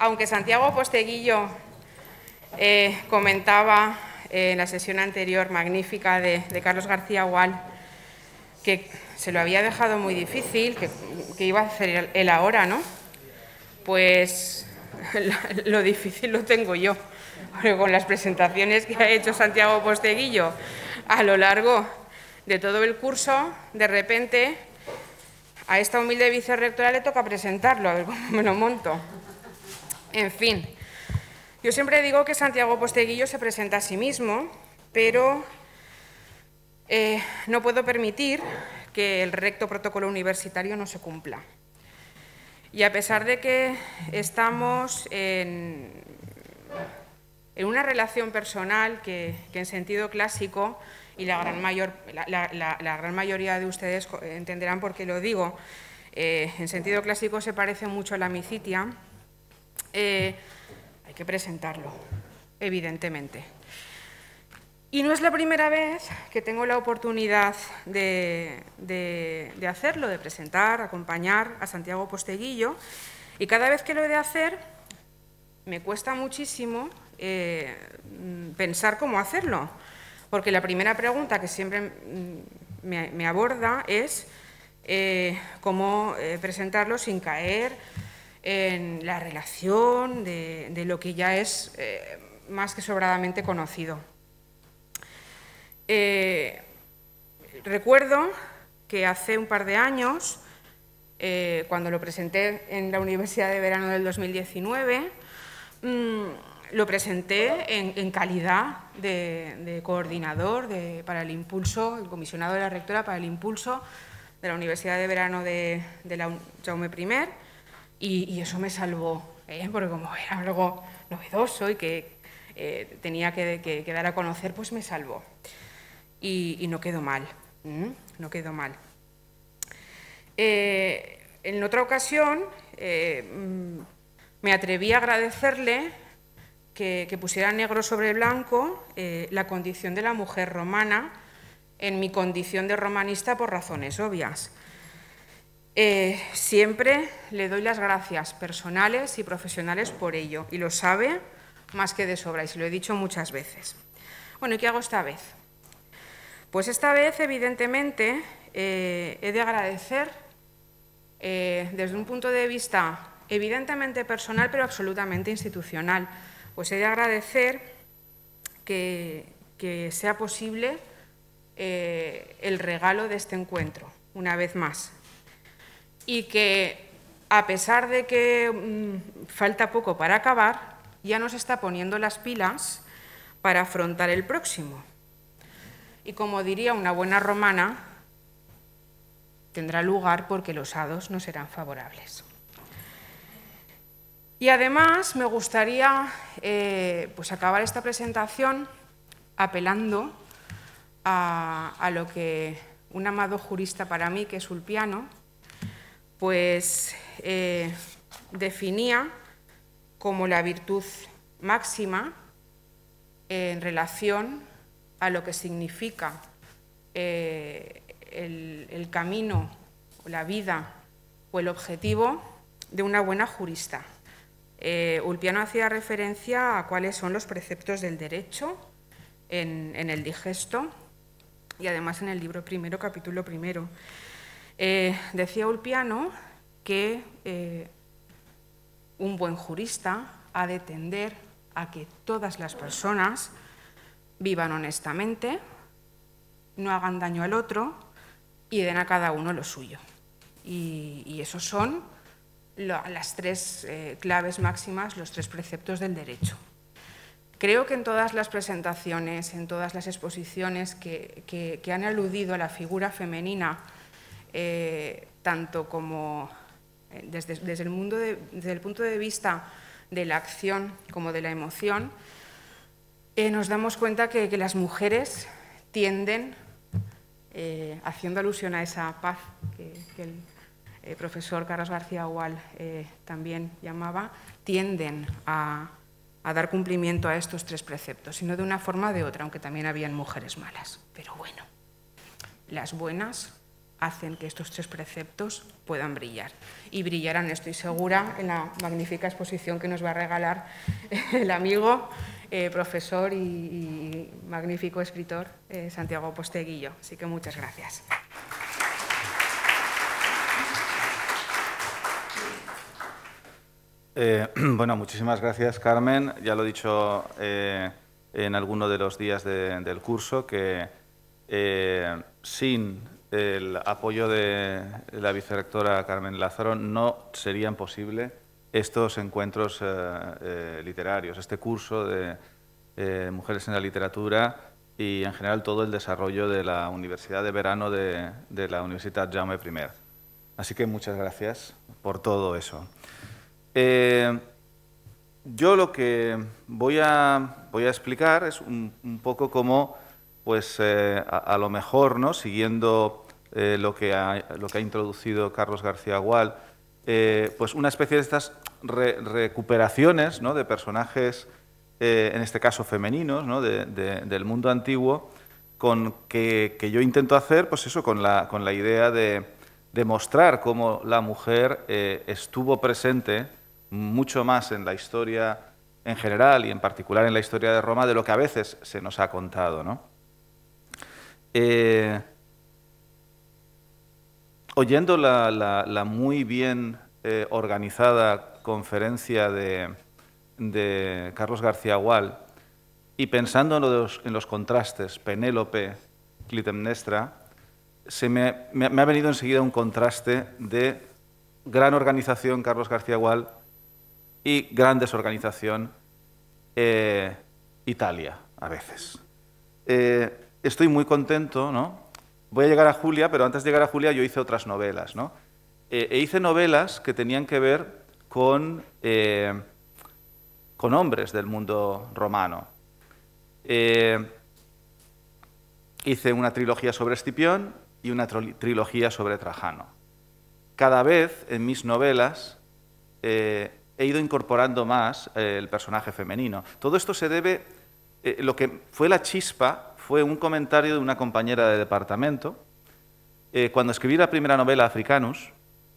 aunque Santiago Posteguillo comentaba en la sesión anterior magnífica de Carlos García Gual que se lo había dejado muy difícil, que iba a hacer él ahora, ¿no? Pues lo difícil lo tengo yo, porque con las presentaciones que ha hecho Santiago Posteguillo a lo largo de todo el curso, de repente a esta humilde vicerrectora le toca presentarlo, a ver cómo me lo monto. En fin, yo siempre digo que Santiago Posteguillo se presenta a sí mismo, pero no puedo permitir que el recto protocolo universitario no se cumpla. Y a pesar de que estamos en una relación personal que en sentido clásico, y la gran mayoría de ustedes entenderán por qué lo digo, en sentido clásico se parece mucho a la amicitia, hay que presentarlo, evidentemente. Y no es la primera vez que tengo la oportunidad de hacerlo, de presentar, acompañar a Santiago Posteguillo, y cada vez que lo he de hacer me cuesta muchísimo pensar cómo hacerlo, porque la primera pregunta que siempre me aborda es cómo presentarlo sin caer en la relación de lo que ya es más que sobradamente conocido. Recuerdo que hace un par de años, cuando lo presenté en la Universidad de Verano del 2019, lo presenté en calidad de coordinador para el impulso, el comisionado de la rectora para el impulso de la Universidad de Verano de la Jaume I, y eso me salvó, porque como era algo novedoso y que tenía que dar a conocer, pues me salvó. Y no quedó mal, no quedó mal. En otra ocasión me atreví a agradecerle que pusiera negro sobre blanco la condición de la mujer romana en mi condición de romanista por razones obvias. Siempre le doy las gracias personales y profesionales por ello, y lo sabe más que de sobra, y se lo he dicho muchas veces. Bueno, ¿y qué hago esta vez? Pues esta vez, evidentemente, he de agradecer desde un punto de vista evidentemente personal, pero absolutamente institucional. Pues he de agradecer que sea posible el regalo de este encuentro, una vez más. Y que, a pesar de que falta poco para acabar, ya nos está poniendo las pilas para afrontar el próximo. Y como diría una buena romana, tendrá lugar porque los hados no serán favorables. Y además me gustaría pues acabar esta presentación apelando a lo que un amado jurista para mí, que es Ulpiano, pues definía como la virtud máxima en relación a lo que significa el camino, o la vida o el objetivo de una buena jurista. Ulpiano hacía referencia a cuáles son los preceptos del derecho en el Digesto y además en el libro primero, capítulo primero. Decía Ulpiano que un buen jurista ha de tender a que todas las personas vivan honestamente, no hagan daño al otro y den a cada uno lo suyo. Y esos son las tres claves máximas, los tres preceptos del derecho. Creo que en todas las presentaciones, en todas las exposiciones que han aludido a la figura femenina, tanto como desde el punto de vista de la acción como de la emoción, nos damos cuenta que las mujeres tienden, haciendo alusión a esa paz que el profesor Carlos García Gual también llamaba, tienden a dar cumplimiento a estos tres preceptos, y no de una forma o de otra, aunque también habían mujeres malas. Pero bueno, las buenas hacen que estos 3 preceptos puedan brillar. Y brillarán, estoy segura, en la magnífica exposición que nos va a regalar el amigo, profesor y magnífico escritor Santiago Posteguillo. Así que muchas gracias. Bueno, muchísimas gracias, Carmen. Ya lo he dicho en alguno de los días del curso, que sin el apoyo de la vicerrectora Carmen Lázaro no serían posibles estos encuentros literarios, este curso de Mujeres en la Literatura y, en general, todo el desarrollo de la Universidad de Verano de la Universitat Jaume I. Así que muchas gracias por todo eso. Yo lo que voy a explicar es un poco cómo, pues, a lo mejor, ¿no?, siguiendo lo que ha introducido Carlos García Gual, pues una especie de estas recuperaciones, ¿no?, de personajes, en este caso femeninos, ¿no?, del mundo antiguo, que yo intento hacer, pues eso, con la idea de mostrar cómo la mujer estuvo presente mucho más en la historia en general y en particular en la historia de Roma de lo que a veces se nos ha contado, ¿no? Oyendo la muy bien organizada conferencia de Carlos García Gual y pensando en los contrastes Penélope, Clitemnestra, me ha venido enseguida un contraste de gran organización Carlos García Gual y gran desorganización Italia, a veces. Estoy muy contento, ¿no? Voy a llegar a Julia, pero antes de llegar a Julia yo hice otras novelas, ¿no? Hice novelas que tenían que ver con hombres del mundo romano. Hice una trilogía sobre Escipión y una trilogía sobre Trajano. Cada vez en mis novelas he ido incorporando más el personaje femenino. Todo esto se debe, lo que fue la chispa fue un comentario de una compañera de departamento. Cuando escribí la primera novela, Africanus,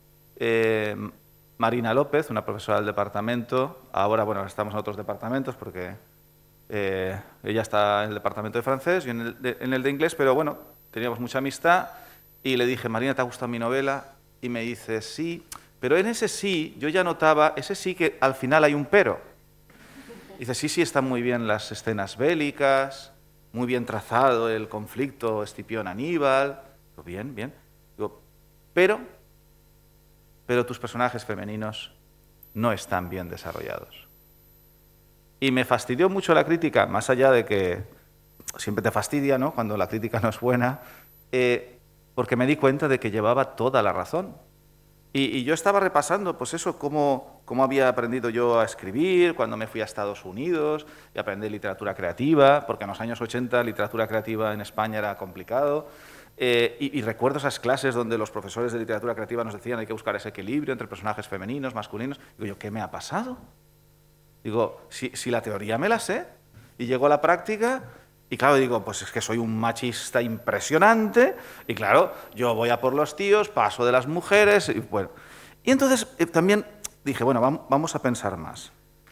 Marina López, una profesora del departamento, ahora, bueno, estamos en otros departamentos porque ella está en el departamento de francés y en el de inglés, pero bueno, teníamos mucha amistad y le dije, Marina, ¿te ha gustado mi novela? Y me dice, sí. Pero en ese sí, yo ya notaba, ese sí que al final hay un pero. Dice, sí, están muy bien las escenas bélicas, muy bien trazado el conflicto Escipión-Aníbal. Digo, bien, bien. Digo, pero tus personajes femeninos no están bien desarrollados. Y me fastidió mucho la crítica, más allá de que siempre te fastidia, ¿no?, cuando la crítica no es buena, porque me di cuenta de que llevaba toda la razón. Y yo estaba repasando, pues eso, cómo había aprendido yo a escribir cuando me fui a Estados Unidos y aprendí literatura creativa, porque en los años 80 literatura creativa en España era complicado. Y recuerdo esas clases donde los profesores de literatura creativa nos decían hay que buscar ese equilibrio entre personajes femeninos, masculinos. Digo yo, ¿qué me ha pasado? Digo, si la teoría me la sé y llego a la práctica... Y claro, digo, pues es que soy un machista impresionante y claro, yo voy a por los tíos, paso de las mujeres y bueno. Y entonces también dije, bueno, vamos a pensar más.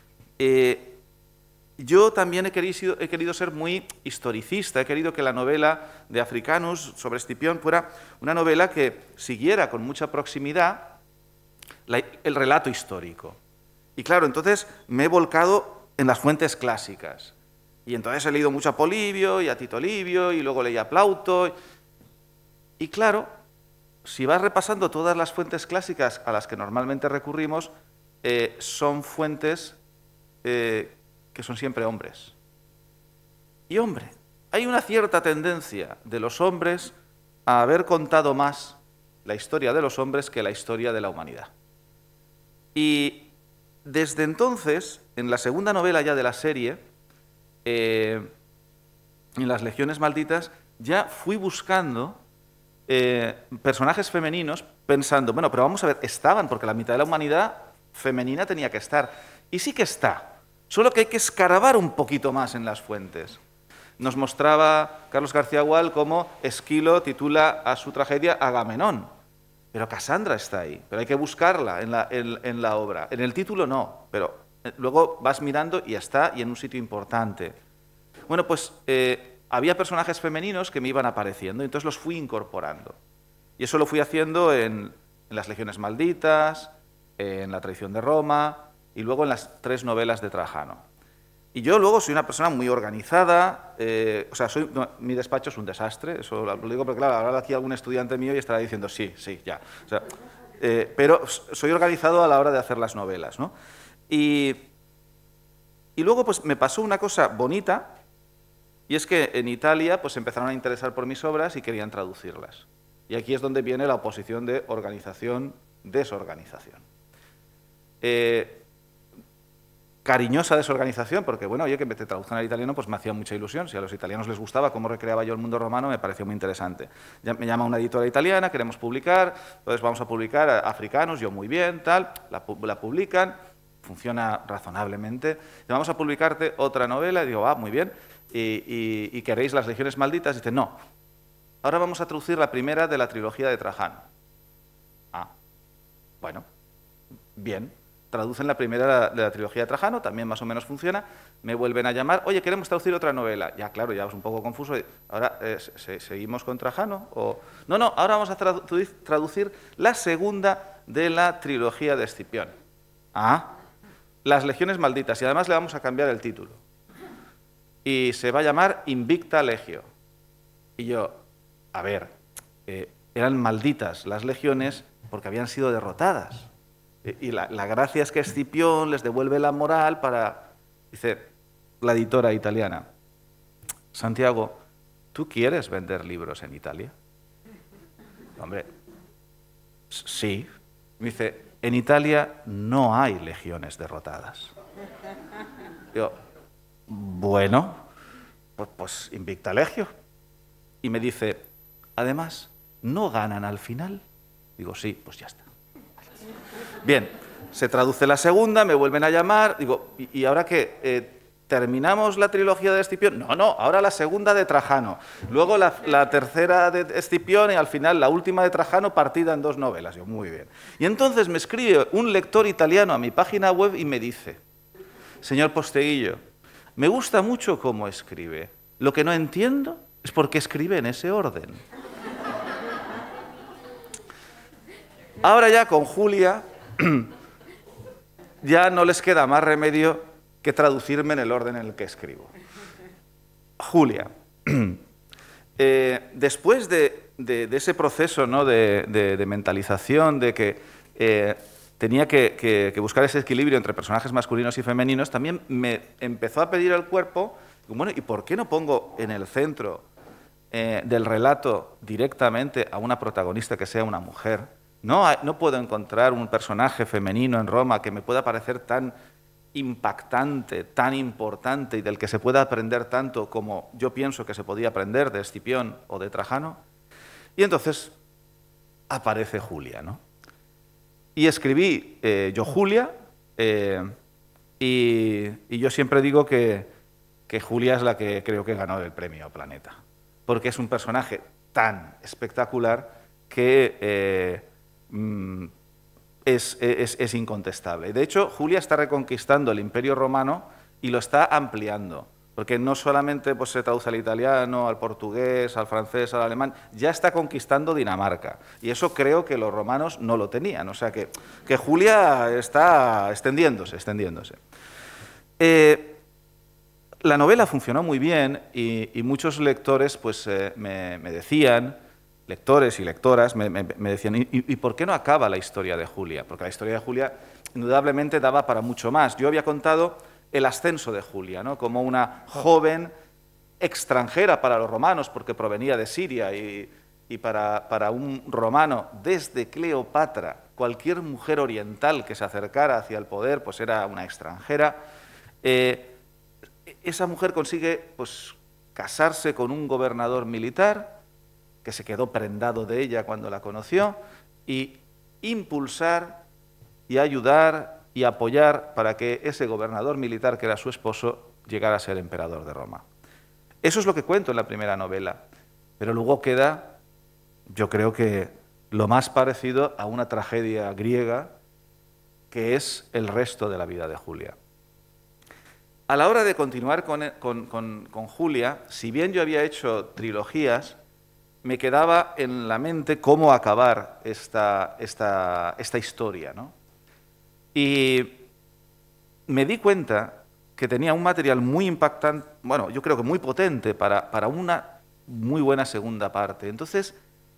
Yo también he querido ser muy historicista, he querido que la novela de Africanus sobre Escipión fuera una novela que siguiera con mucha proximidad el relato histórico. Y claro, entonces me he volcado en las fuentes clásicas. Y entonces he leído mucho a Polibio y a Tito Livio y luego leí a Plauto. Y claro, si vas repasando todas las fuentes clásicas a las que normalmente recurrimos, son fuentes que son siempre hombres. Y hombre, hay una cierta tendencia de los hombres a haber contado más la historia de los hombres que la historia de la humanidad. Y desde entonces, en la segunda novela ya de la serie, en las Legiones Malditas, ya fui buscando personajes femeninos pensando, bueno, pero vamos a ver, estaban, porque la mitad de la humanidad femenina tenía que estar. Y sí que está, solo que hay que escarbar un poquito más en las fuentes. nos mostraba Carlos García Gual cómo Esquilo titula a su tragedia Agamenón. Pero Casandra está ahí, pero hay que buscarla en la obra. En el título no, pero luego vas mirando y está, y en un sitio importante. Bueno, pues había personajes femeninos que me iban apareciendo, entonces los fui incorporando. Y eso lo fui haciendo en las Legiones Malditas, en La Traición de Roma y luego en las 3 novelas de Trajano. Y yo luego soy una persona muy organizada, mi despacho es un desastre, eso lo digo porque claro, ahora aquí algún estudiante mío y estará diciendo sí, ya. O sea, pero soy organizado a la hora de hacer las novelas, ¿no? Y luego pues me pasó una cosa bonita, y es que en Italia pues empezaron a interesar por mis obras y querían traducirlas. Y aquí es donde viene la oposición de organización-desorganización. Cariñosa desorganización, porque bueno, oye, que te traduzcan al italiano pues me hacía mucha ilusión. Si a los italianos les gustaba cómo recreaba yo el mundo romano, me pareció muy interesante. Ya me llama una editora italiana, queremos publicar, entonces vamos a publicar Africanos, yo muy bien, tal, la publican, funciona razonablemente. Vamos a publicarte otra novela, y digo, muy bien, y queréis Las Legiones Malditas, y dice, no, ahora vamos a traducir la primera de la trilogía de Trajano. Bueno, bien. Traducen la primera de la trilogía de Trajano, también más o menos funciona, me vuelven a llamar, oye, queremos traducir otra novela. Ya, claro, ya es un poco confuso, ¿ahora seguimos con Trajano? No, ahora vamos a traducir la segunda de la trilogía de Escipión. Las Legiones Malditas, y además le vamos a cambiar el título. Y se va a llamar Invicta Legio. Y yo, a ver, eran malditas las legiones porque habían sido derrotadas. Y la gracia es que Escipión les devuelve la moral para... Dice la editora italiana, Santiago, ¿tú quieres vender libros en Italia? Hombre, sí. Me dice, en Italia no hay legiones derrotadas. Yo, bueno, pues Invicta Legio. Y me dice, además, ¿no ganan al final? Digo, sí, pues ya está. Bien, se traduce la segunda, me vuelven a llamar, digo, ¿y ahora qué? ¿Terminamos la trilogía de Escipión? No, ahora la segunda de Trajano, luego la tercera de Escipión y al final la última de Trajano partida en 2 novelas. Yo, muy bien. Y entonces me escribe un lector italiano a mi página web y me dice, señor Posteguillo, me gusta mucho cómo escribe, lo que no entiendo es por qué escribe en ese orden. Ahora ya con Julia ya no les queda más remedio que traducirme en el orden en el que escribo. Julia, después de ese proceso, ¿no?, de mentalización, de que tenía que buscar ese equilibrio entre personajes masculinos y femeninos, también me empezó a pedir el cuerpo, bueno, ¿y por qué no pongo en el centro del relato directamente a una protagonista que sea una mujer? No puedo encontrar un personaje femenino en Roma que me pueda parecer tan impactante, tan importante y del que se pueda aprender tanto como yo pienso que se podía aprender de Escipión o de Trajano. Y entonces aparece Julia, ¿no? Y escribí yo Julia, y yo siempre digo que Julia es la que creo que ganó el premio Planeta, porque es un personaje tan espectacular que es incontestable. De hecho, Julia está reconquistando el Imperio Romano y lo está ampliando, porque no solamente pues, se traduce al italiano, al portugués, al francés, al alemán, ya está conquistando Dinamarca. Y eso creo que los romanos no lo tenían. O sea que Julia está extendiéndose. La novela funcionó muy bien y muchos lectores pues, me decían, lectores y lectoras, me decían, ¿y por qué no acaba la historia de Julia? Porque la historia de Julia indudablemente daba para mucho más. Yo había contado el ascenso de Julia, ¿no?, como una joven extranjera para los romanos, porque provenía de Siria, y para un romano, desde Cleopatra, cualquier mujer oriental que se acercara hacia el poder, pues era una extranjera. Esa mujer consigue pues, casarse con un gobernador militar, que se quedó prendado de ella cuando la conoció, y impulsar y ayudar y apoyar para que ese gobernador militar, que era su esposo, llegara a ser emperador de Roma. Eso es lo que cuento en la primera novela, pero luego queda, yo creo que lo más parecido a una tragedia griega, que es el resto de la vida de Julia. A la hora de continuar con Julia, si bien yo había hecho trilogías, me quedaba en la mente cómo acabar esta historia, ¿no? Y me di cuenta que tenía un material muy impactante, bueno, yo creo que muy potente para una muy buena segunda parte. Entonces,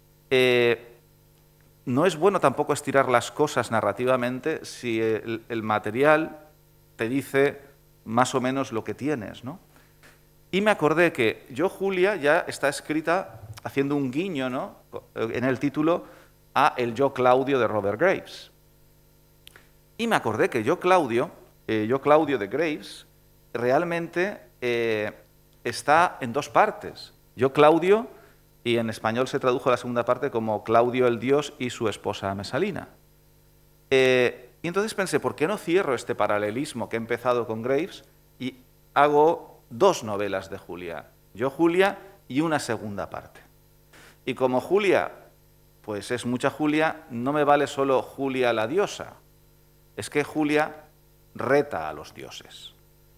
no es bueno tampoco estirar las cosas narrativamente si el material te dice más o menos lo que tienes, ¿no? Y me acordé que Yo, Julia ya está escrita haciendo un guiño, ¿no?, en el título a el Yo, Claudio de Robert Graves. Y me acordé que Yo, Claudio de Graves realmente está en dos partes. Yo, Claudio, y en español se tradujo la segunda parte como Claudio el Dios y su esposa Mesalina. Y entonces pensé, ¿por qué no cierro este paralelismo que he empezado con Graves y hago dos novelas de Julia? Yo, Julia y una segunda parte. Y como Julia, pues es mucha Julia, no me vale solo Julia la diosa, es que Julia reta a los dioses.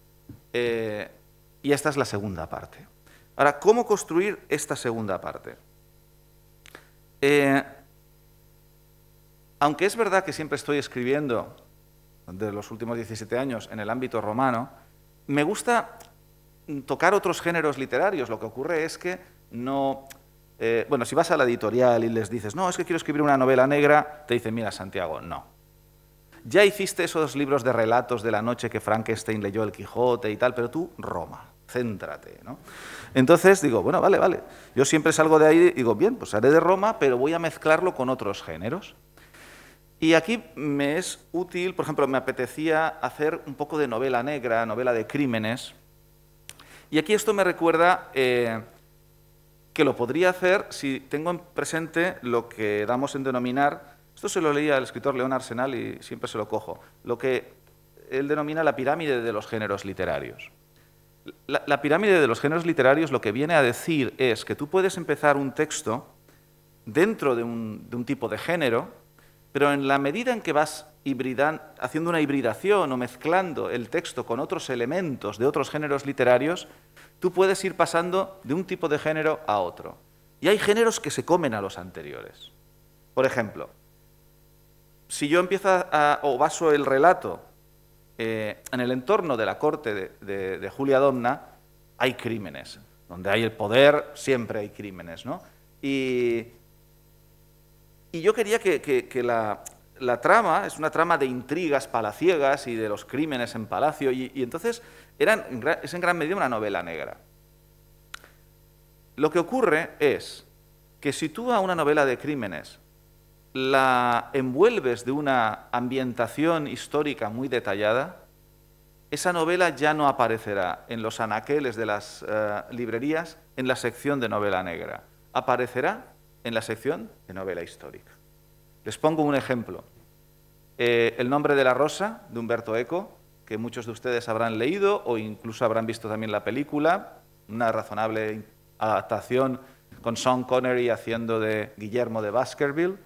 Y esta es la segunda parte. Ahora, ¿cómo construir esta segunda parte? Aunque es verdad que siempre estoy escribiendo, de los últimos 17 años, en el ámbito romano, me gusta tocar otros géneros literarios. Lo que ocurre es que no... bueno, si vas a la editorial y les dices, no, es que quiero escribir una novela negra, te dicen, mira, Santiago, no. Ya hiciste esos libros de relatos de la noche que Frankenstein leyó el Quijote y tal, pero tú, Roma, céntrate, ¿no? Entonces digo, bueno, vale, vale. Yo siempre salgo de ahí y digo, bien, pues haré de Roma, pero voy a mezclarlo con otros géneros. Y aquí me es útil, por ejemplo, me apetecía hacer un poco de novela negra, novela de crímenes. Y aquí esto me recuerda que lo podría hacer si tengo en presente lo que damos en denominar, esto se lo leía al escritor León Arsenal y siempre se lo cojo, lo que él denomina la pirámide de los géneros literarios. La pirámide de los géneros literarios lo que viene a decir es que tú puedes empezar un texto dentro de un tipo de género, pero en la medida en que vas haciendo una hibridación o mezclando el texto con otros elementos de otros géneros literarios, tú puedes ir pasando de un tipo de género a otro. Y hay géneros que se comen a los anteriores. Por ejemplo, si yo empiezo o baso el relato en el entorno de la corte de Julia Domna, hay crímenes. Donde hay el poder, siempre hay crímenes, ¿no? Y yo quería que la trama es una trama de intrigas palaciegas y de los crímenes en palacio, y entonces es en gran medida una novela negra. Lo que ocurre es que si tú a una novela de crímenes la envuelves de una ambientación histórica muy detallada, esa novela ya no aparecerá en los anaqueles de las librerías en la sección de novela negra. Aparecerá en la sección de novela histórica. Les pongo un ejemplo. El nombre de la rosa, de Umberto Eco, que muchos de ustedes habrán leído o incluso habrán visto también la película, una razonable adaptación con Sean Connery haciendo de Guillermo de Baskerville.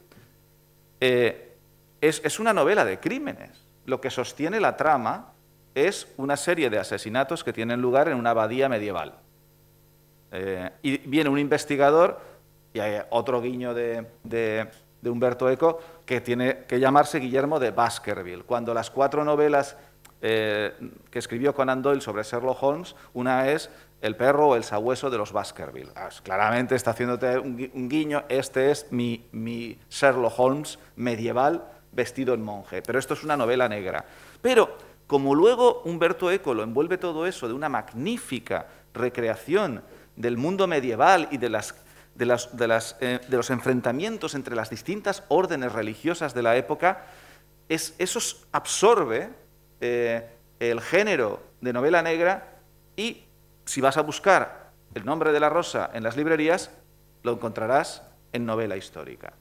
Es una novela de crímenes. Lo que sostiene la trama es una serie de asesinatos que tienen lugar en una abadía medieval. Y viene un investigador, y hay otro guiño de Umberto Eco, que tiene que llamarse Guillermo de Baskerville. Cuando las 4 novelas que escribió Conan Doyle sobre Sherlock Holmes, una es El perro o el sabueso de los Baskerville. Claramente está haciéndote un guiño, este es mi Sherlock Holmes medieval vestido en monje, pero esto es una novela negra. Pero como luego Umberto Eco lo envuelve todo eso de una magnífica recreación del mundo medieval y de los enfrentamientos entre las distintas órdenes religiosas de la época, eso absorbe el género de novela negra, y si vas a buscar el nombre de la rosa en las librerías, lo encontrarás en novela histórica.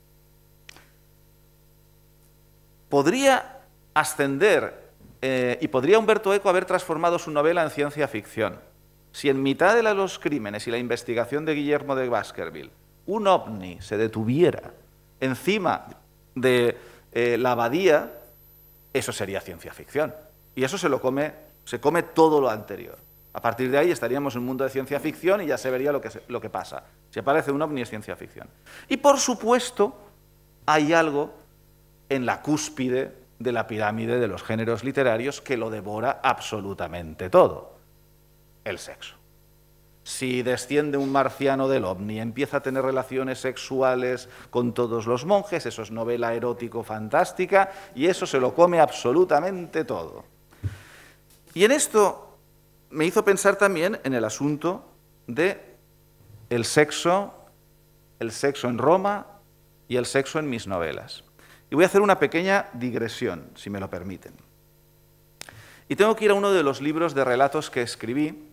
Podría ascender y podría Umberto Eco haber transformado su novela en ciencia ficción. Si en mitad de los crímenes y la investigación de Guillermo de Baskerville un ovni se detuviera encima de la abadía, eso sería ciencia ficción. Y eso se come todo lo anterior. A partir de ahí estaríamos en un mundo de ciencia ficción y ya se vería lo que pasa. Si aparece un ovni es ciencia ficción. Y por supuesto hay algo en la cúspide de la pirámide de los géneros literarios que lo devora absolutamente todo: el sexo. Si desciende un marciano del ovni y empieza a tener relaciones sexuales con todos los monjes, eso es novela erótico fantástica y eso se lo come absolutamente todo. Y en esto me hizo pensar también en el asunto de el sexo en Roma y el sexo en mis novelas. Y voy a hacer una pequeña digresión, si me lo permiten. Y tengo que ir a uno de los libros de relatos que escribí,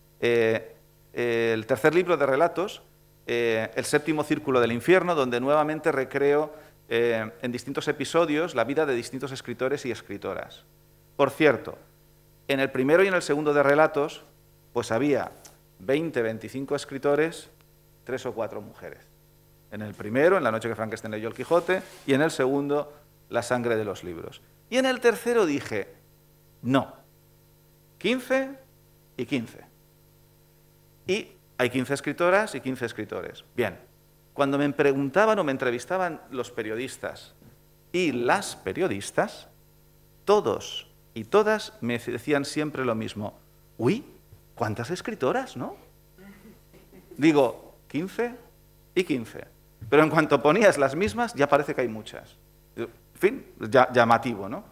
el tercer libro de relatos, El séptimo círculo del infierno, donde nuevamente recreo en distintos episodios la vida de distintos escritores y escritoras. Por cierto, en el primero y en el segundo de relatos, pues había 20, 25 escritores, 3 o 4 mujeres. En el primero, en La noche que Frankenstein leyó el Quijote, y en el segundo, La sangre de los libros. Y en el tercero dije, no, 15 y 15. Y hay 15 escritoras y 15 escritores. Bien, cuando me preguntaban o me entrevistaban los periodistas y las periodistas, todos y todas me decían siempre lo mismo. Uy, ¿cuántas escritoras, no? Digo, 15 y 15. Pero en cuanto ponías las mismas, ya parece que hay muchas. En fin, llamativo, ¿no?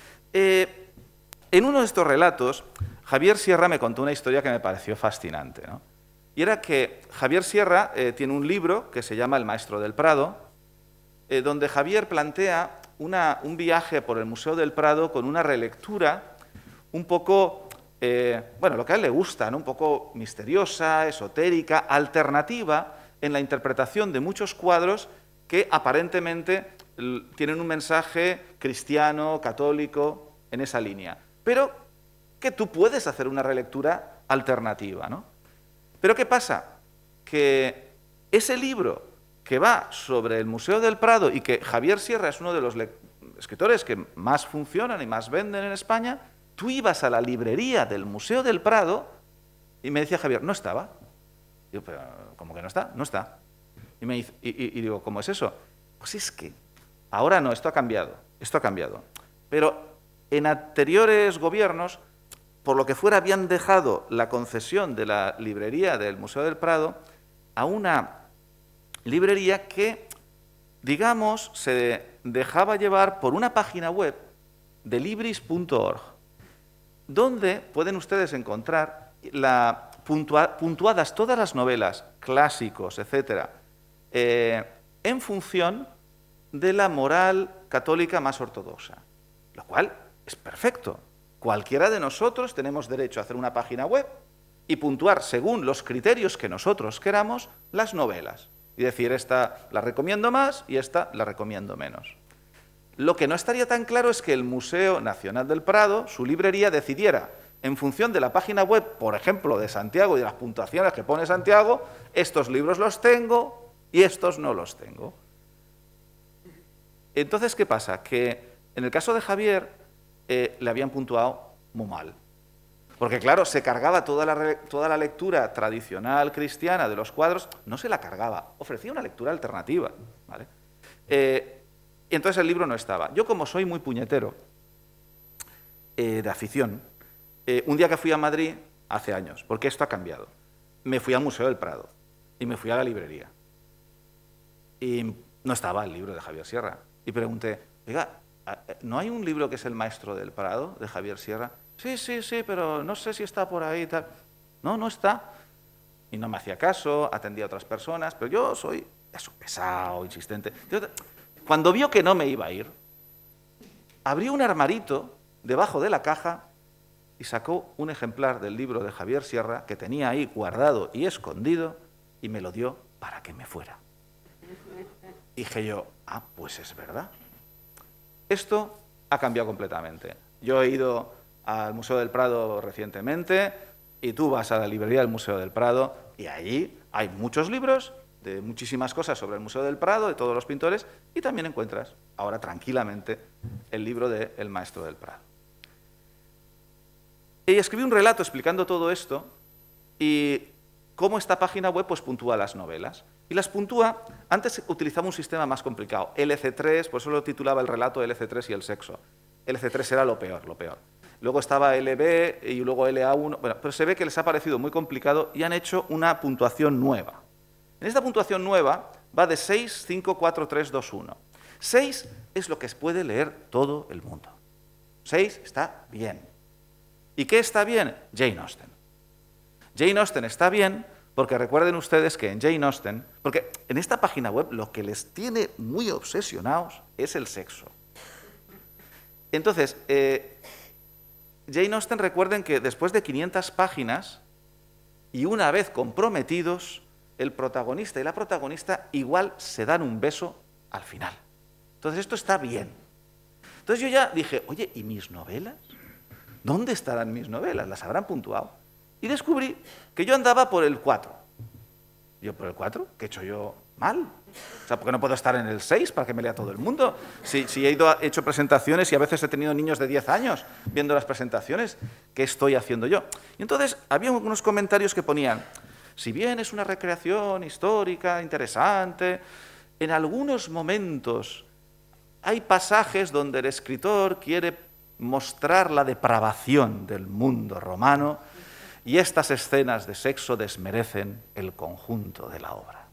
En uno de estos relatos, Javier Sierra me contó una historia que me pareció fascinante, ¿no? Y era que Javier Sierra tiene un libro que se llama El maestro del Prado, donde Javier plantea un viaje por el Museo del Prado con una relectura un poco, bueno, lo que a él le gusta, ¿no? Un poco misteriosa, esotérica, alternativa en la interpretación de muchos cuadros que aparentemente tienen un mensaje cristiano, católico, en esa línea. Pero que tú puedes hacer una relectura alternativa, ¿no? Pero ¿qué pasa? Que ese libro que va sobre el Museo del Prado y que Javier Sierra es uno de los escritores que más funcionan y más venden en España, tú ibas a la librería del Museo del Prado y me decía Javier, no estaba. Digo, pero ¿cómo que no está? No está. Y digo, ¿cómo es eso? Pues es que ahora no, esto ha cambiado. Pero en anteriores gobiernos, por lo que fuera, habían dejado la concesión de la librería del Museo del Prado a una librería que, digamos, se dejaba llevar por una página web de libris.org, donde pueden ustedes encontrar puntuadas todas las novelas, clásicos, etcétera, en función de la moral católica más ortodoxa, lo cual es perfecto. Cualquiera de nosotros tenemos derecho a hacer una página web y puntuar según los criterios que nosotros queramos las novelas. Y decir, esta la recomiendo más y esta la recomiendo menos. Lo que no estaría tan claro es que el Museo Nacional del Prado, su librería, decidiera, en función de la página web, por ejemplo, de Santiago y de las puntuaciones que pone Santiago, estos libros los tengo y estos no los tengo. Entonces, ¿qué pasa? Que en el caso de Javier le habían puntuado muy mal. Porque, claro, se cargaba toda la lectura tradicional cristiana de los cuadros, no se la cargaba, ofrecía una lectura alternativa, ¿vale? Y entonces el libro no estaba. Yo, como soy muy puñetero, de afición, un día que fui a Madrid, hace años, porque esto ha cambiado, me fui al Museo del Prado y me fui a la librería. Y no estaba el libro de Javier Sierra. Y pregunté, oiga, ¿no hay un libro que es El maestro del Prado, de Javier Sierra? Sí, pero no sé si está por ahí y tal. No, no está. Y no me hacía caso, atendía a otras personas, pero yo soy eso, pesado, insistente. Cuando vio que no me iba a ir, abrió un armarito debajo de la caja y sacó un ejemplar del libro de Javier Sierra que tenía ahí guardado y escondido y me lo dio para que me fuera. Dije yo, pues es verdad. Esto ha cambiado completamente. Yo he ido al Museo del Prado recientemente, Y tú vas a la librería del Museo del Prado y allí hay muchos libros de muchísimas cosas sobre el Museo del Prado, de todos los pintores, y también encuentras, ahora tranquilamente, el libro de El Maestro del Prado. Y escribí un relato explicando todo esto y cómo esta página web pues, puntúa las novelas. Y las puntúa, antes utilizaba un sistema más complicado, LC3, por eso lo titulaba el relato LC3 y el sexo. LC3 era lo peor, lo peor. Luego estaba LB y luego LA1, bueno, pero se ve que les ha parecido muy complicado y han hecho una puntuación nueva. En esta puntuación nueva va de 6, 5, 4, 3, 2, 1. 6 es lo que puede leer todo el mundo. 6 está bien. ¿Y qué está bien? Jane Austen. Jane Austen está bien porque recuerden ustedes que en Jane Austen, porque en esta página web lo que les tiene muy obsesionados es el sexo. Entonces, Jane Austen, recuerden que después de 500 páginas y una vez comprometidos, el protagonista y la protagonista igual se dan un beso al final. Entonces esto está bien. Entonces yo ya dije, oye, ¿y mis novelas? ¿Dónde estarán mis novelas? ¿Las habrán puntuado? Y descubrí que yo andaba por el 4. ¿Yo por el 4? ¿Qué he hecho yo mal? O sea, ¿por qué no puedo estar en el 6 para que me lea todo el mundo? Si he hecho presentaciones y a veces he tenido niños de 10 años viendo las presentaciones, ¿qué estoy haciendo yo? Y entonces había unos comentarios que ponían, si bien es una recreación histórica interesante, en algunos momentos hay pasajes donde el escritor quiere mostrar la depravación del mundo romano y estas escenas de sexo desmerecen el conjunto de la obra.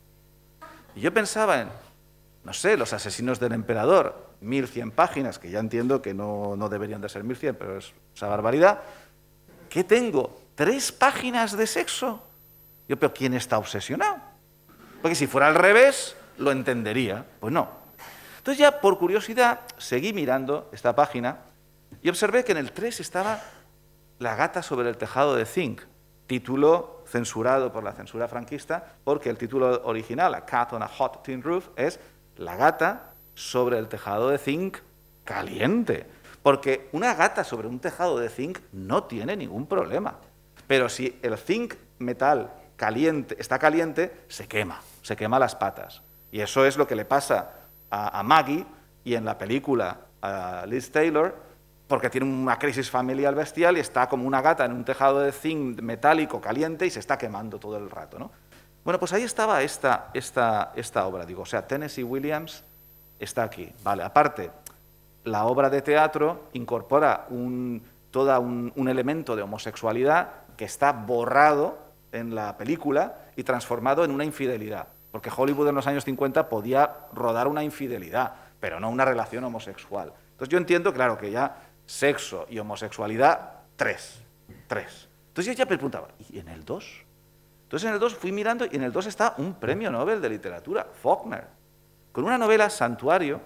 Y yo pensaba en, no sé, Los asesinos del emperador, 1100 páginas, que ya entiendo que no deberían de ser 1100, pero es esa barbaridad. ¿Qué tengo? ¿3 páginas de sexo? Yo, pero ¿quién está obsesionado? Porque si fuera al revés, lo entendería. Pues no. Entonces ya, por curiosidad, seguí mirando esta página y observé que en el 3 estaba La gata sobre el tejado de zinc, título censurado por la censura franquista, porque el título original, A Cat on a Hot Tin Roof, es La gata sobre el tejado de zinc caliente. Porque una gata sobre un tejado de zinc no tiene ningún problema. Pero si el zinc metal caliente, está caliente, se quema las patas. Y eso es lo que le pasa a Maggie y en la película a Liz Taylor, porque tiene una crisis familiar bestial y está como una gata en un tejado de zinc metálico caliente y se está quemando todo el rato, ¿no? Bueno, pues ahí estaba esta obra, digo, o sea, Tennessee Williams está aquí. Vale, aparte, la obra de teatro incorpora todo un elemento de homosexualidad que está borrado en la película y transformado en una infidelidad, porque Hollywood en los años 50 podía rodar una infidelidad, pero no una relación homosexual. Entonces yo entiendo, claro, que ya sexo y homosexualidad, 3. Entonces yo ya me preguntaba, ¿y en el 2? Entonces en el 2 fui mirando y en el 2 está un premio Nobel de literatura, Faulkner, con una novela, Santuario,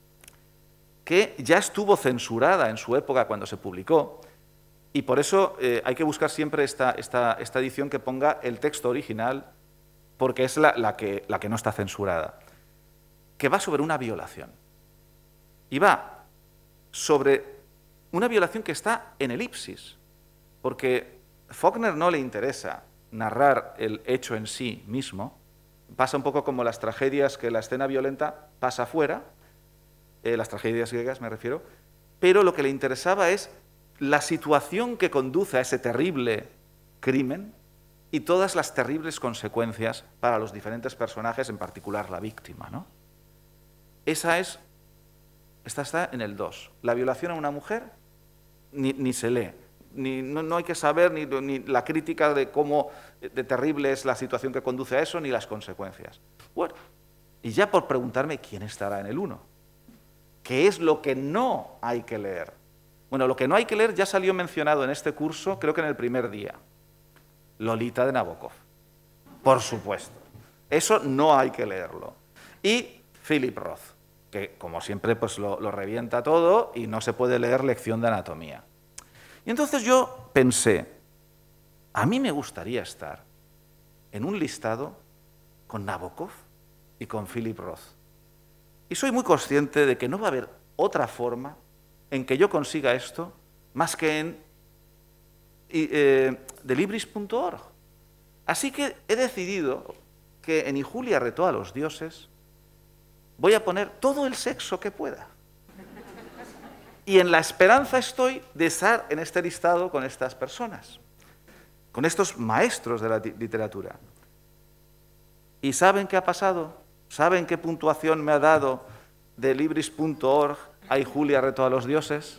que ya estuvo censurada en su época cuando se publicó, y por eso hay que buscar siempre esta edición que ponga el texto original, porque es la que no está censurada, que va sobre una violación. Y va sobre una violación que está en elipsis, porque Faulkner no le interesa narrar el hecho en sí mismo, pasa un poco como las tragedias que la escena violenta pasa fuera, las tragedias griegas me refiero, pero lo que le interesaba es la situación que conduce a ese terrible crimen y todas las terribles consecuencias para los diferentes personajes, en particular la víctima, ¿no? Esta está en el 2. La violación a una mujer ni se lee, no hay que saber ni la crítica de cómo de terrible es la situación que conduce a eso, ni las consecuencias. Bueno, y ya por preguntarme quién estará en el 1, ¿qué es lo que no hay que leer? Bueno, lo que no hay que leer ya salió mencionado en este curso, creo que en el primer día. Lolita de Nabokov, por supuesto. Eso no hay que leerlo. Y Philip Roth, que como siempre pues lo revienta todo y no se puede leer Lección de Anatomía. Y entonces yo pensé, a mí me gustaría estar en un listado con Nabokov y con Philip Roth. Y soy muy consciente de que no va a haber otra forma en que yo consiga esto más que en de Libris.org. Así que he decidido que en Y Julia retó a los dioses voy a poner todo el sexo que pueda. Y en la esperanza estoy de estar en este listado con estas personas, con estos maestros de la literatura. ¿Y saben qué ha pasado? ¿Saben qué puntuación me ha dado de Libris.org a Y Julia retó a los dioses?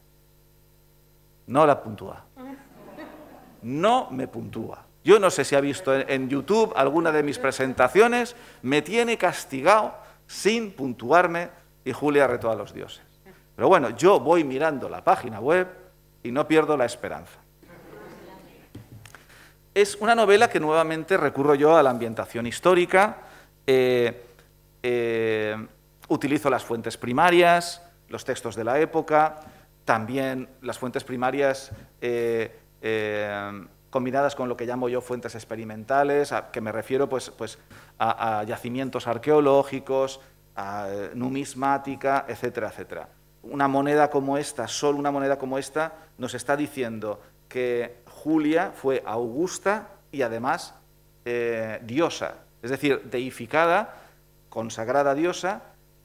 No la puntúa. No me puntúa. Yo no sé si ha visto en YouTube alguna de mis presentaciones, me tiene castigado sin puntuarme Y Julia retó a los dioses. Pero bueno, yo voy mirando la página web y no pierdo la esperanza. Es una novela que nuevamente recurro yo a la ambientación histórica, utilizo las fuentes primarias, los textos de la época, también las fuentes primarias combinadas con lo que llamo yo fuentes experimentales, a que me refiero pues a yacimientos arqueológicos, a numismática, etcétera, etcétera. Una moneda como esta, solo una moneda como esta, nos está diciendo que Julia fue augusta y además diosa, es decir, deificada, consagrada diosa,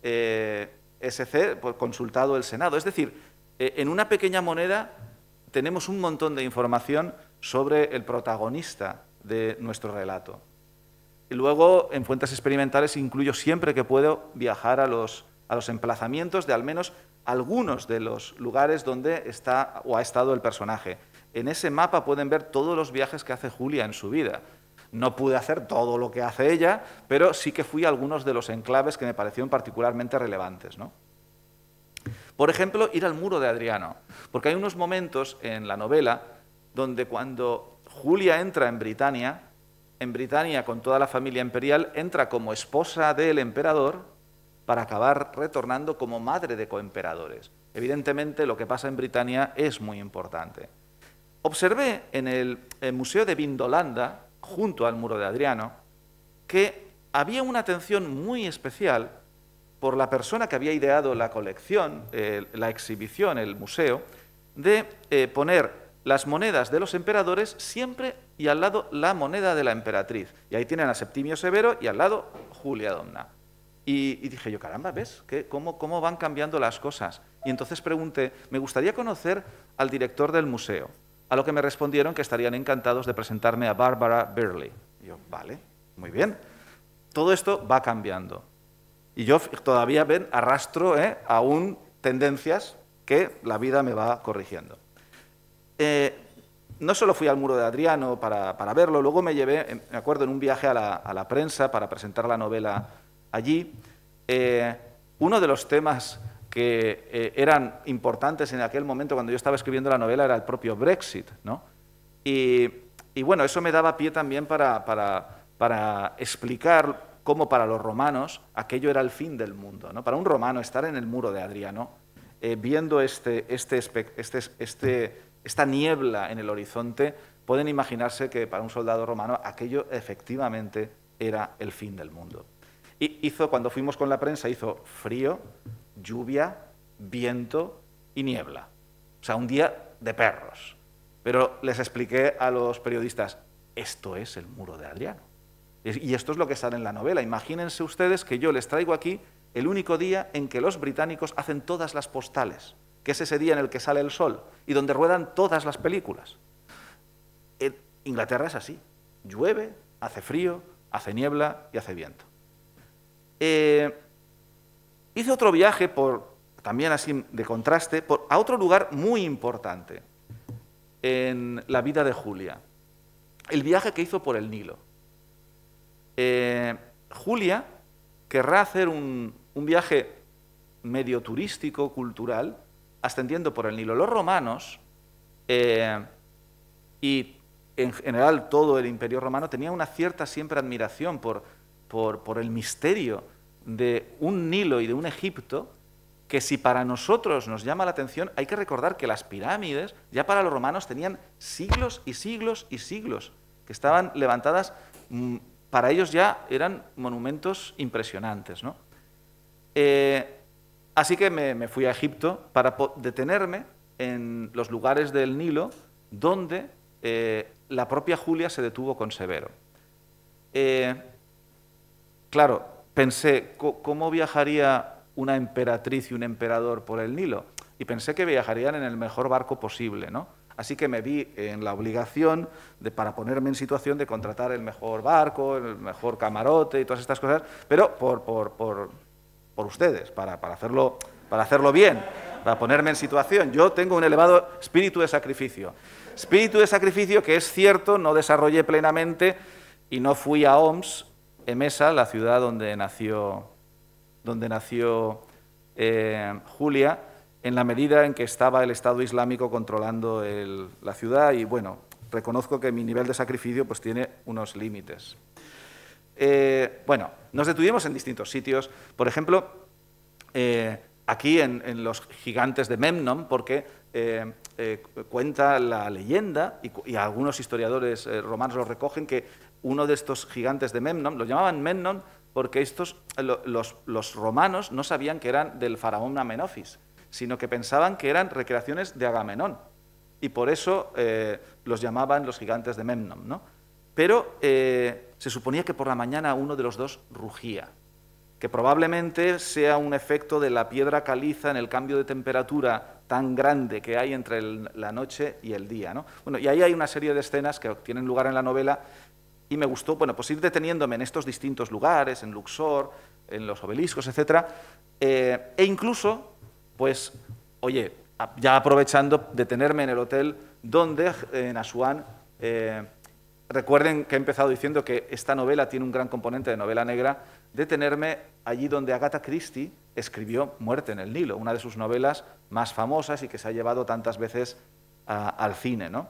SC, consultado el Senado. Es decir, en una pequeña moneda tenemos un montón de información sobre el protagonista de nuestro relato. Y luego, en fuentes experimentales, incluyo siempre que puedo viajar a los emplazamientos de al menos algunos de los lugares donde está o ha estado el personaje. En ese mapa pueden ver todos los viajes que hace Julia en su vida. No pude hacer todo lo que hace ella, pero sí que fui a algunos de los enclaves que me parecieron particularmente relevantes, ¿no? Por ejemplo, ir al Muro de Adriano, porque hay unos momentos en la novela donde cuando Julia entra en Britania con toda la familia imperial, entra como esposa del emperador para acabar retornando como madre de coemperadores. Evidentemente, lo que pasa en Britania es muy importante. Observé en el Museo de Vindolanda, junto al Muro de Adriano, que había una atención muy especial por la persona que había ideado la colección, la exhibición, el museo, de poner las monedas de los emperadores siempre y al lado la moneda de la emperatriz. Y ahí tienen a Septimio Severo y al lado Julia Domna. Y dije yo, caramba, ¿ves? ¿Cómo van cambiando las cosas? Y entonces pregunté, me gustaría conocer al director del museo, a lo que me respondieron que estarían encantados de presentarme a Barbara Burley. Y yo, vale, muy bien. Todo esto va cambiando. Y yo todavía arrastro aún tendencias que la vida me va corrigiendo. No solo fui al Muro de Adriano para verlo, luego me llevé, me acuerdo, en un viaje a la prensa para presentar la novela allí. Uno de los temas que eran importantes en aquel momento cuando yo estaba escribiendo la novela era el propio Brexit, ¿no? Y bueno, eso me daba pie también para explicar cómo para los romanos aquello era el fin del mundo, ¿no? Para un romano estar en el Muro de Adriano, viendo esta niebla en el horizonte, pueden imaginarse que para un soldado romano aquello efectivamente era el fin del mundo. Y cuando fuimos con la prensa, hizo frío, lluvia, viento y niebla. O sea, un día de perros. Pero les expliqué a los periodistas, esto es el Muro de Adriano. Y esto es lo que sale en la novela. Imagínense ustedes que yo les traigo aquí el único día en que los británicos hacen todas las postales, que es ese día en el que sale el sol y donde ruedan todas las películas. En Inglaterra es así. Llueve, hace frío, hace niebla y hace viento. Hice otro viaje, también así de contraste, a otro lugar muy importante en la vida de Julia. El viaje que hizo por el Nilo. Julia querrá hacer un viaje medio turístico, cultural, ascendiendo por el Nilo. Los romanos, y en general todo el Imperio Romano, tenía una cierta siempre admiración por el misterio de un Nilo y de un Egipto, que si para nosotros nos llama la atención, hay que recordar que las pirámides ya para los romanos tenían siglos y siglos y siglos, que estaban levantadas. Para ellos ya eran monumentos impresionantes, ¿no? Así que me fui a Egipto para detenerme en los lugares del Nilo donde la propia Julia se detuvo con Severo. Claro, pensé, ¿cómo viajaría una emperatriz y un emperador por el Nilo? Y pensé que viajarían en el mejor barco posible, ¿no? Así que me vi en la obligación, para ponerme en situación de contratar el mejor barco, el mejor camarote y todas estas cosas, pero por ustedes, para hacerlo bien, para ponerme en situación. Yo tengo un elevado espíritu de sacrificio. Espíritu de sacrificio que, es cierto, no desarrollé plenamente y no fui a Homs, Emesa, la ciudad donde nació Julia, en la medida en que estaba el Estado Islámico controlando la ciudad, y bueno, reconozco que mi nivel de sacrificio pues tiene unos límites. Bueno, nos detuvimos en distintos sitios, por ejemplo, aquí en los gigantes de Memnon, porque cuenta la leyenda, y algunos historiadores romanos lo recogen, que uno de estos gigantes de Memnon, lo llamaban Memnon porque los romanos no sabían que eran del faraón Amenofis, sino que pensaban que eran recreaciones de Agamenón, y por eso los llamaban los gigantes de Memnon, ¿no? Pero se suponía que por la mañana uno de los dos rugía, que probablemente sea un efecto de la piedra caliza en el cambio de temperatura tan grande que hay entre la noche y el día, ¿no? Bueno, y ahí hay una serie de escenas que tienen lugar en la novela, y me gustó, bueno, pues ir deteniéndome en estos distintos lugares, en Luxor, en los obeliscos, etcétera, e incluso, pues, oye, ya aprovechando, detenerme en el hotel donde, en Asuán, recuerden que he empezado diciendo que esta novela tiene un gran componente de novela negra, detenerme allí donde Agatha Christie escribió Muerte en el Nilo, una de sus novelas más famosas y que se ha llevado tantas veces al cine, ¿no?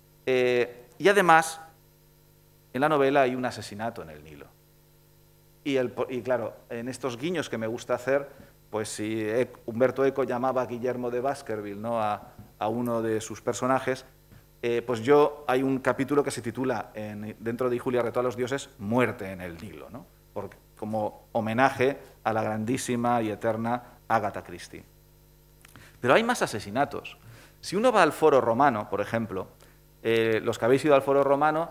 Y además, en la novela hay un asesinato en el Nilo. Y claro, en estos guiños que me gusta hacer, pues si Humberto Eco llamaba a Guillermo de Baskerville, ¿no?, a uno de sus personajes, pues hay un capítulo que se titula, dentro de Julia retó a los dioses, Muerte en el Nilo, ¿no?, como homenaje a la grandísima y eterna Agatha Christie. Pero hay más asesinatos. Si uno va al Foro Romano, por ejemplo, los que habéis ido al Foro Romano,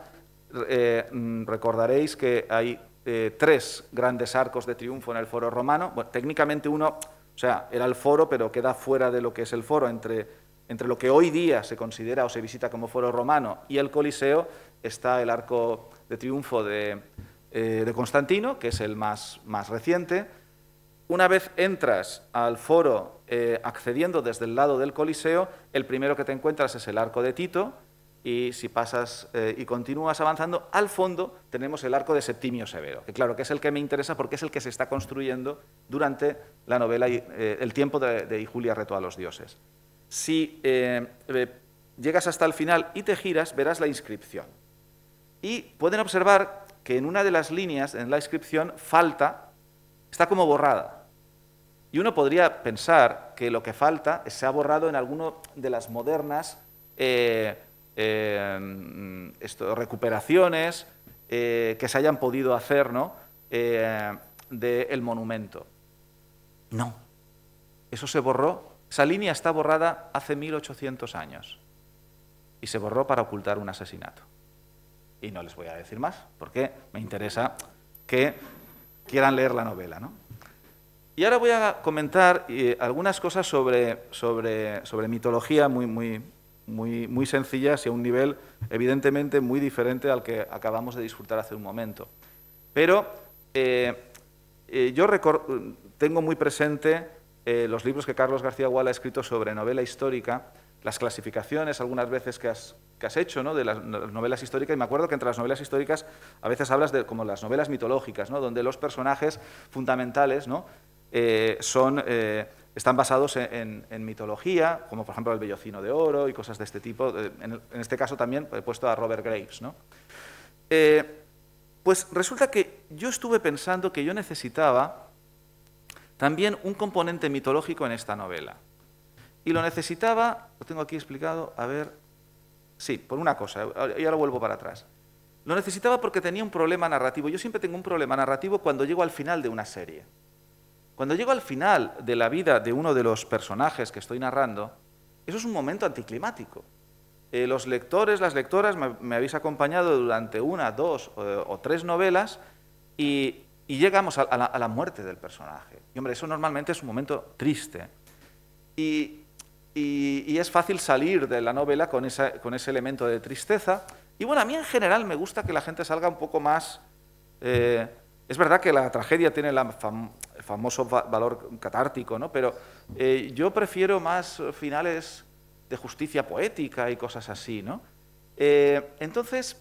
recordaréis que hay 3 grandes arcos de triunfo en el Foro Romano. Bueno, técnicamente uno, o sea, era el foro, pero queda fuera de lo que es el foro. Entre lo que hoy día se considera o se visita como Foro Romano y el Coliseo está el arco de triunfo de Constantino, que es el más reciente. Una vez entras al foro accediendo desde el lado del Coliseo, el primero que te encuentras es el arco de Tito, y si pasas y continúas avanzando, al fondo tenemos el arco de Septimio Severo, que claro, que es el que me interesa porque es el que se está construyendo durante la novela, el tiempo de Julia retó a los dioses. Si llegas hasta el final y te giras, verás la inscripción. Y pueden observar que en una de las líneas en la inscripción está como borrada. Y uno podría pensar que lo que falta se ha borrado en alguna de las modernas recuperaciones que se hayan podido hacer, ¿no?, del monumento. No, eso se borró, esa línea está borrada hace 1800 años y se borró para ocultar un asesinato. Y no les voy a decir más porque me interesa que quieran leer la novela, ¿no? Y ahora voy a comentar algunas cosas sobre mitología muy sencillas y a un nivel evidentemente muy diferente al que acabamos de disfrutar hace un momento. Pero yo tengo muy presente los libros que Carlos García Gual ha escrito sobre novela histórica, las clasificaciones algunas veces que has hecho, ¿no?, de las novelas históricas, y me acuerdo que entre las novelas históricas a veces hablas de como las novelas mitológicas, ¿no?, donde los personajes fundamentales, ¿no?, están basados en mitología, como por ejemplo el Bellocino de Oro y cosas de este tipo. En este caso también he puesto a Robert Graves, ¿no? Pues resulta que yo estuve pensando que yo necesitaba también un componente mitológico en esta novela. Y lo necesitaba, lo tengo aquí explicado, a ver, sí, por una cosa, y ahora vuelvo para atrás. Lo necesitaba porque tenía un problema narrativo. Yo siempre tengo un problema narrativo cuando llego al final de una serie. Cuando llego al final de la vida de uno de los personajes que estoy narrando, eso es un momento anticlimático. los lectores, las lectoras, me habéis acompañado durante 1, 2 o 3 novelas y llegamos a la muerte del personaje. Y, hombre, eso normalmente es un momento triste. Y es fácil salir de la novela con ese elemento de tristeza. Y, bueno, a mí en general me gusta que la gente salga un poco más... es verdad que la tragedia tiene el famoso valor catártico, ¿no? Pero yo prefiero más finales de justicia poética y cosas así, ¿no? Entonces,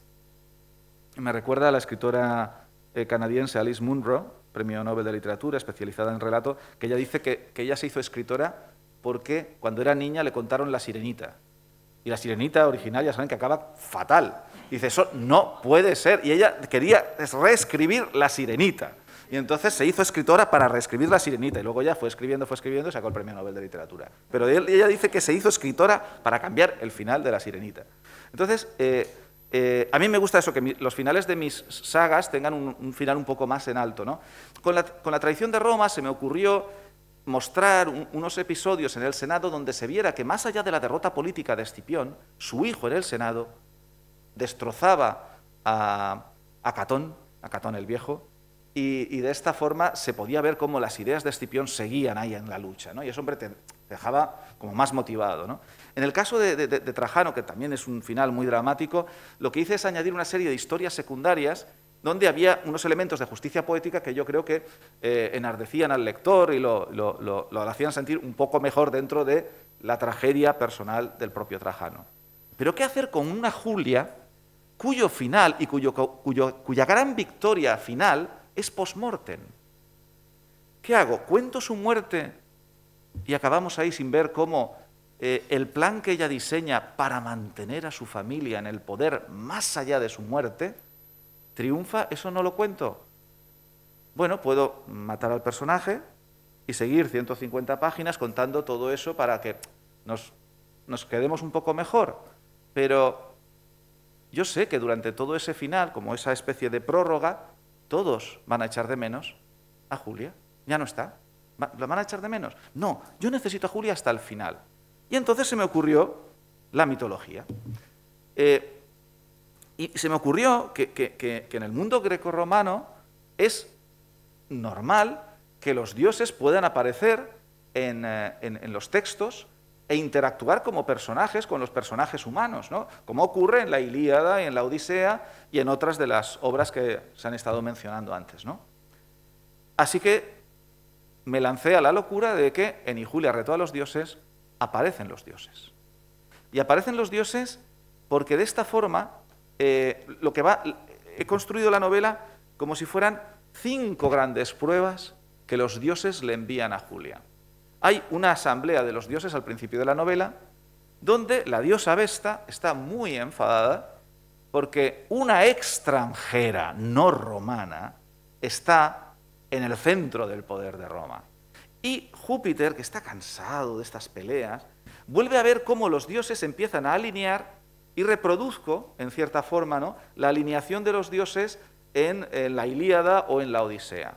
me recuerda a la escritora canadiense Alice Munro, premio Nobel de Literatura, especializada en relato, que ella dice que ella se hizo escritora porque cuando era niña le contaron La Sirenita. Y La Sirenita original, ya saben que acaba fatal. Y dice, eso no puede ser. Y ella quería reescribir La Sirenita. Y entonces se hizo escritora para reescribir La Sirenita. Y luego ya fue escribiendo y sacó el premio Nobel de Literatura. Pero ella dice que se hizo escritora para cambiar el final de La Sirenita. Entonces, a mí me gusta eso, que los finales de mis sagas tengan un final un poco más en alto, ¿no? Con la traición de Roma se me ocurrió mostrar unos episodios en el Senado donde se viera que más allá de la derrota política de Escipión, su hijo en el Senado destrozaba a Catón el Viejo, y de esta forma se podía ver cómo las ideas de Escipión seguían ahí en la lucha, ¿no? Y eso, hombre, te dejaba como más motivado, ¿no? En el caso de Trajano, que también es un final muy dramático, lo que hice es añadir una serie de historias secundarias donde había unos elementos de justicia poética que yo creo que enardecían al lector y lo hacían sentir un poco mejor dentro de la tragedia personal del propio Trajano. Pero ¿qué hacer con una Julia cuyo final y cuya gran victoria final es post-mortem? ¿Qué hago? ¿Cuento su muerte y acabamos ahí sin ver cómo el plan que ella diseña para mantener a su familia en el poder más allá de su muerte triunfa? ¿Eso no lo cuento? Bueno, puedo matar al personaje y seguir 150 páginas contando todo eso para que nos quedemos un poco mejor. Pero yo sé que durante todo ese final, como esa especie de prórroga, todos van a echar de menos a Julia. Ya no está. ¿La van a echar de menos? No, yo necesito a Julia hasta el final. Y entonces se me ocurrió la mitología. Y se me ocurrió que en el mundo grecorromano es normal que los dioses puedan aparecer en los textos e interactuar como personajes con los personajes humanos, ¿no? Como ocurre en la Ilíada y en la Odisea y en otras de las obras que se han estado mencionando antes, ¿no? Así que me lancé a la locura de que en Y Julia retó a los dioses aparecen los dioses. Y aparecen los dioses porque de esta forma he construido la novela como si fueran 5 grandes pruebas que los dioses le envían a Julia. Hay una asamblea de los dioses al principio de la novela donde la diosa Vesta está muy enfadada porque una extranjera no romana está en el centro del poder de Roma. Y Júpiter, que está cansado de estas peleas, vuelve a ver cómo los dioses empiezan a alinear y reproduzco, en cierta forma, ¿no?, la alineación de los dioses en la Ilíada o en la Odisea.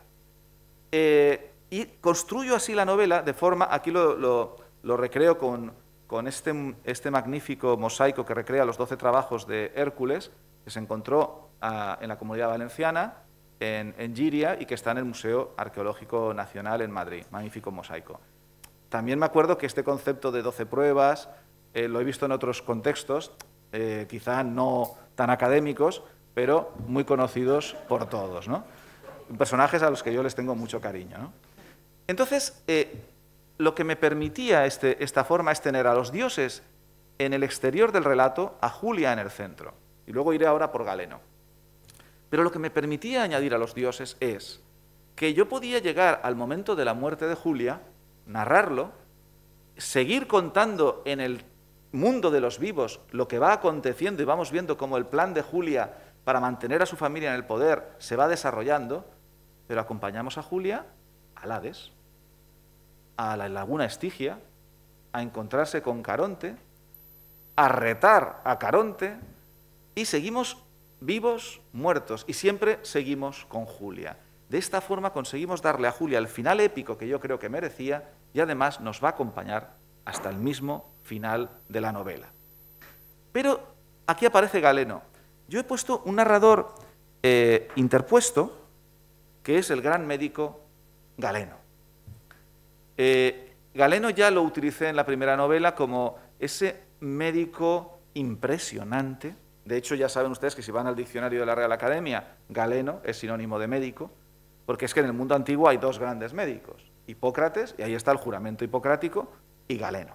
Y construyo así la novela de forma, aquí lo recreo con este magnífico mosaico que recrea los 12 trabajos de Hércules, que se encontró en la Comunidad Valenciana, en Giria, y que está en el Museo Arqueológico Nacional en Madrid. Magnífico mosaico. También me acuerdo que este concepto de 12 pruebas lo he visto en otros contextos, quizá no tan académicos, pero muy conocidos por todos, ¿no? Personajes a los que yo les tengo mucho cariño, ¿no? Entonces, lo que me permitía esta forma es tener a los dioses en el exterior del relato, a Julia en el centro. Y luego iré ahora por Galeno. Pero lo que me permitía añadir a los dioses es que yo podía llegar al momento de la muerte de Julia, narrarlo, seguir contando en el mundo de los vivos lo que va aconteciendo y vamos viendo cómo el plan de Julia para mantener a su familia en el poder se va desarrollando, pero acompañamos a Julia al Hades, a la laguna Estigia, a encontrarse con Caronte, a retar a Caronte, y seguimos vivos, muertos, y siempre seguimos con Julia. De esta forma conseguimos darle a Julia el final épico que yo creo que merecía, y además nos va a acompañar hasta el mismo final de la novela. Pero aquí aparece Galeno. Yo he puesto un narrador interpuesto, que es el gran médico Galeno. Galeno ya lo utilicé en la primera novela como ese médico impresionante. De hecho, ya saben ustedes que si van al diccionario de la Real Academia, Galeno es sinónimo de médico, porque es que en el mundo antiguo hay dos grandes médicos, Hipócrates, y ahí está el juramento hipocrático, y Galeno.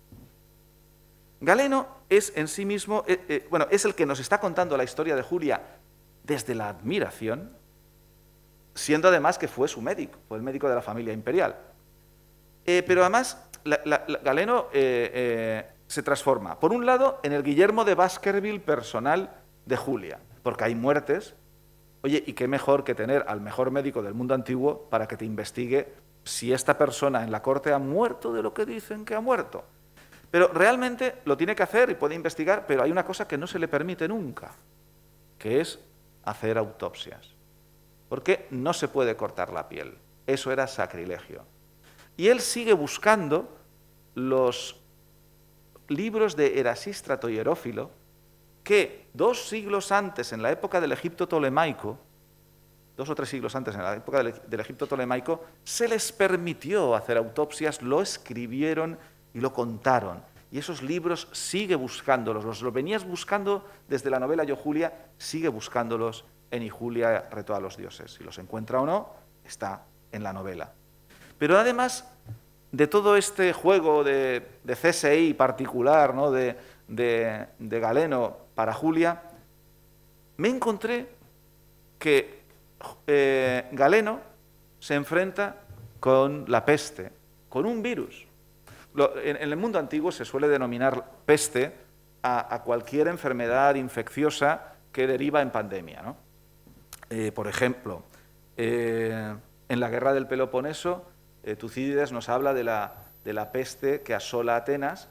Galeno es en sí mismo, es el que nos está contando la historia de Julia desde la admiración, siendo además que fue su médico, fue el médico de la familia imperial. Pero además, Galeno se transforma, por un lado, en el Guillermo de Baskerville personal de Julia, porque hay muertes. Oye, y qué mejor que tener al mejor médico del mundo antiguo para que te investigue si esta persona en la corte ha muerto de lo que dicen que ha muerto. Pero realmente lo tiene que hacer y puede investigar, pero hay una cosa que no se le permite nunca, que es hacer autopsias. Porque no se puede cortar la piel. Eso era sacrilegio. Y él sigue buscando los libros de Erasístrato y Herófilo, que 2 siglos antes, en la época del Egipto tolemaico, 2 o 3 siglos antes, en la época del Egipto tolemaico, se les permitió hacer autopsias, lo escribieron y lo contaron. Y esos libros sigue buscándolos, los venías buscando desde la novela Yo Julia, sigue buscándolos en Y Julia retó a los dioses. Si los encuentra o no, está en la novela. Pero además de todo este juego de CSI particular, ¿no?, de Galeno para Julia, me encontré que Galeno se enfrenta con la peste, con un virus. En el mundo antiguo se suele denominar peste a cualquier enfermedad infecciosa que deriva en pandemia, ¿no? Por ejemplo, en la guerra del Peloponeso, Tucídides nos habla de la peste que asola Atenas.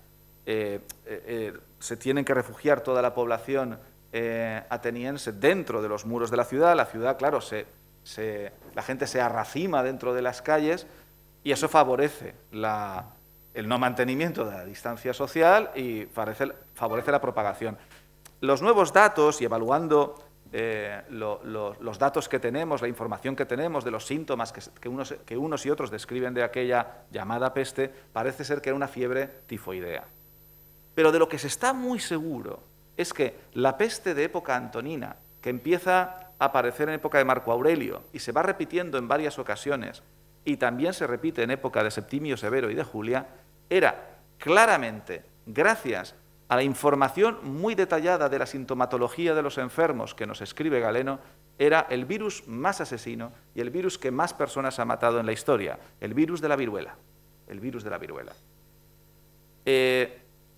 Se tienen que refugiar toda la población ateniense dentro de los muros de la ciudad. La ciudad, claro, la gente se arracima dentro de las calles y eso favorece el no mantenimiento de la distancia social y favorece la propagación. Los nuevos datos, y evaluando los datos que tenemos, la información que tenemos de los síntomas que unos y otros describen de aquella llamada peste, parece ser que era una fiebre tifoidea. Pero de lo que se está muy seguro es que la peste de época antonina, que empieza a aparecer en época de Marco Aurelio y se va repitiendo en varias ocasiones, y también se repite en época de Septimio Severo y de Julia, era claramente, gracias a la información muy detallada de la sintomatología de los enfermos que nos escribe Galeno, era el virus más asesino y el virus que más personas ha matado en la historia, el virus de la viruela. El virus de la viruela. El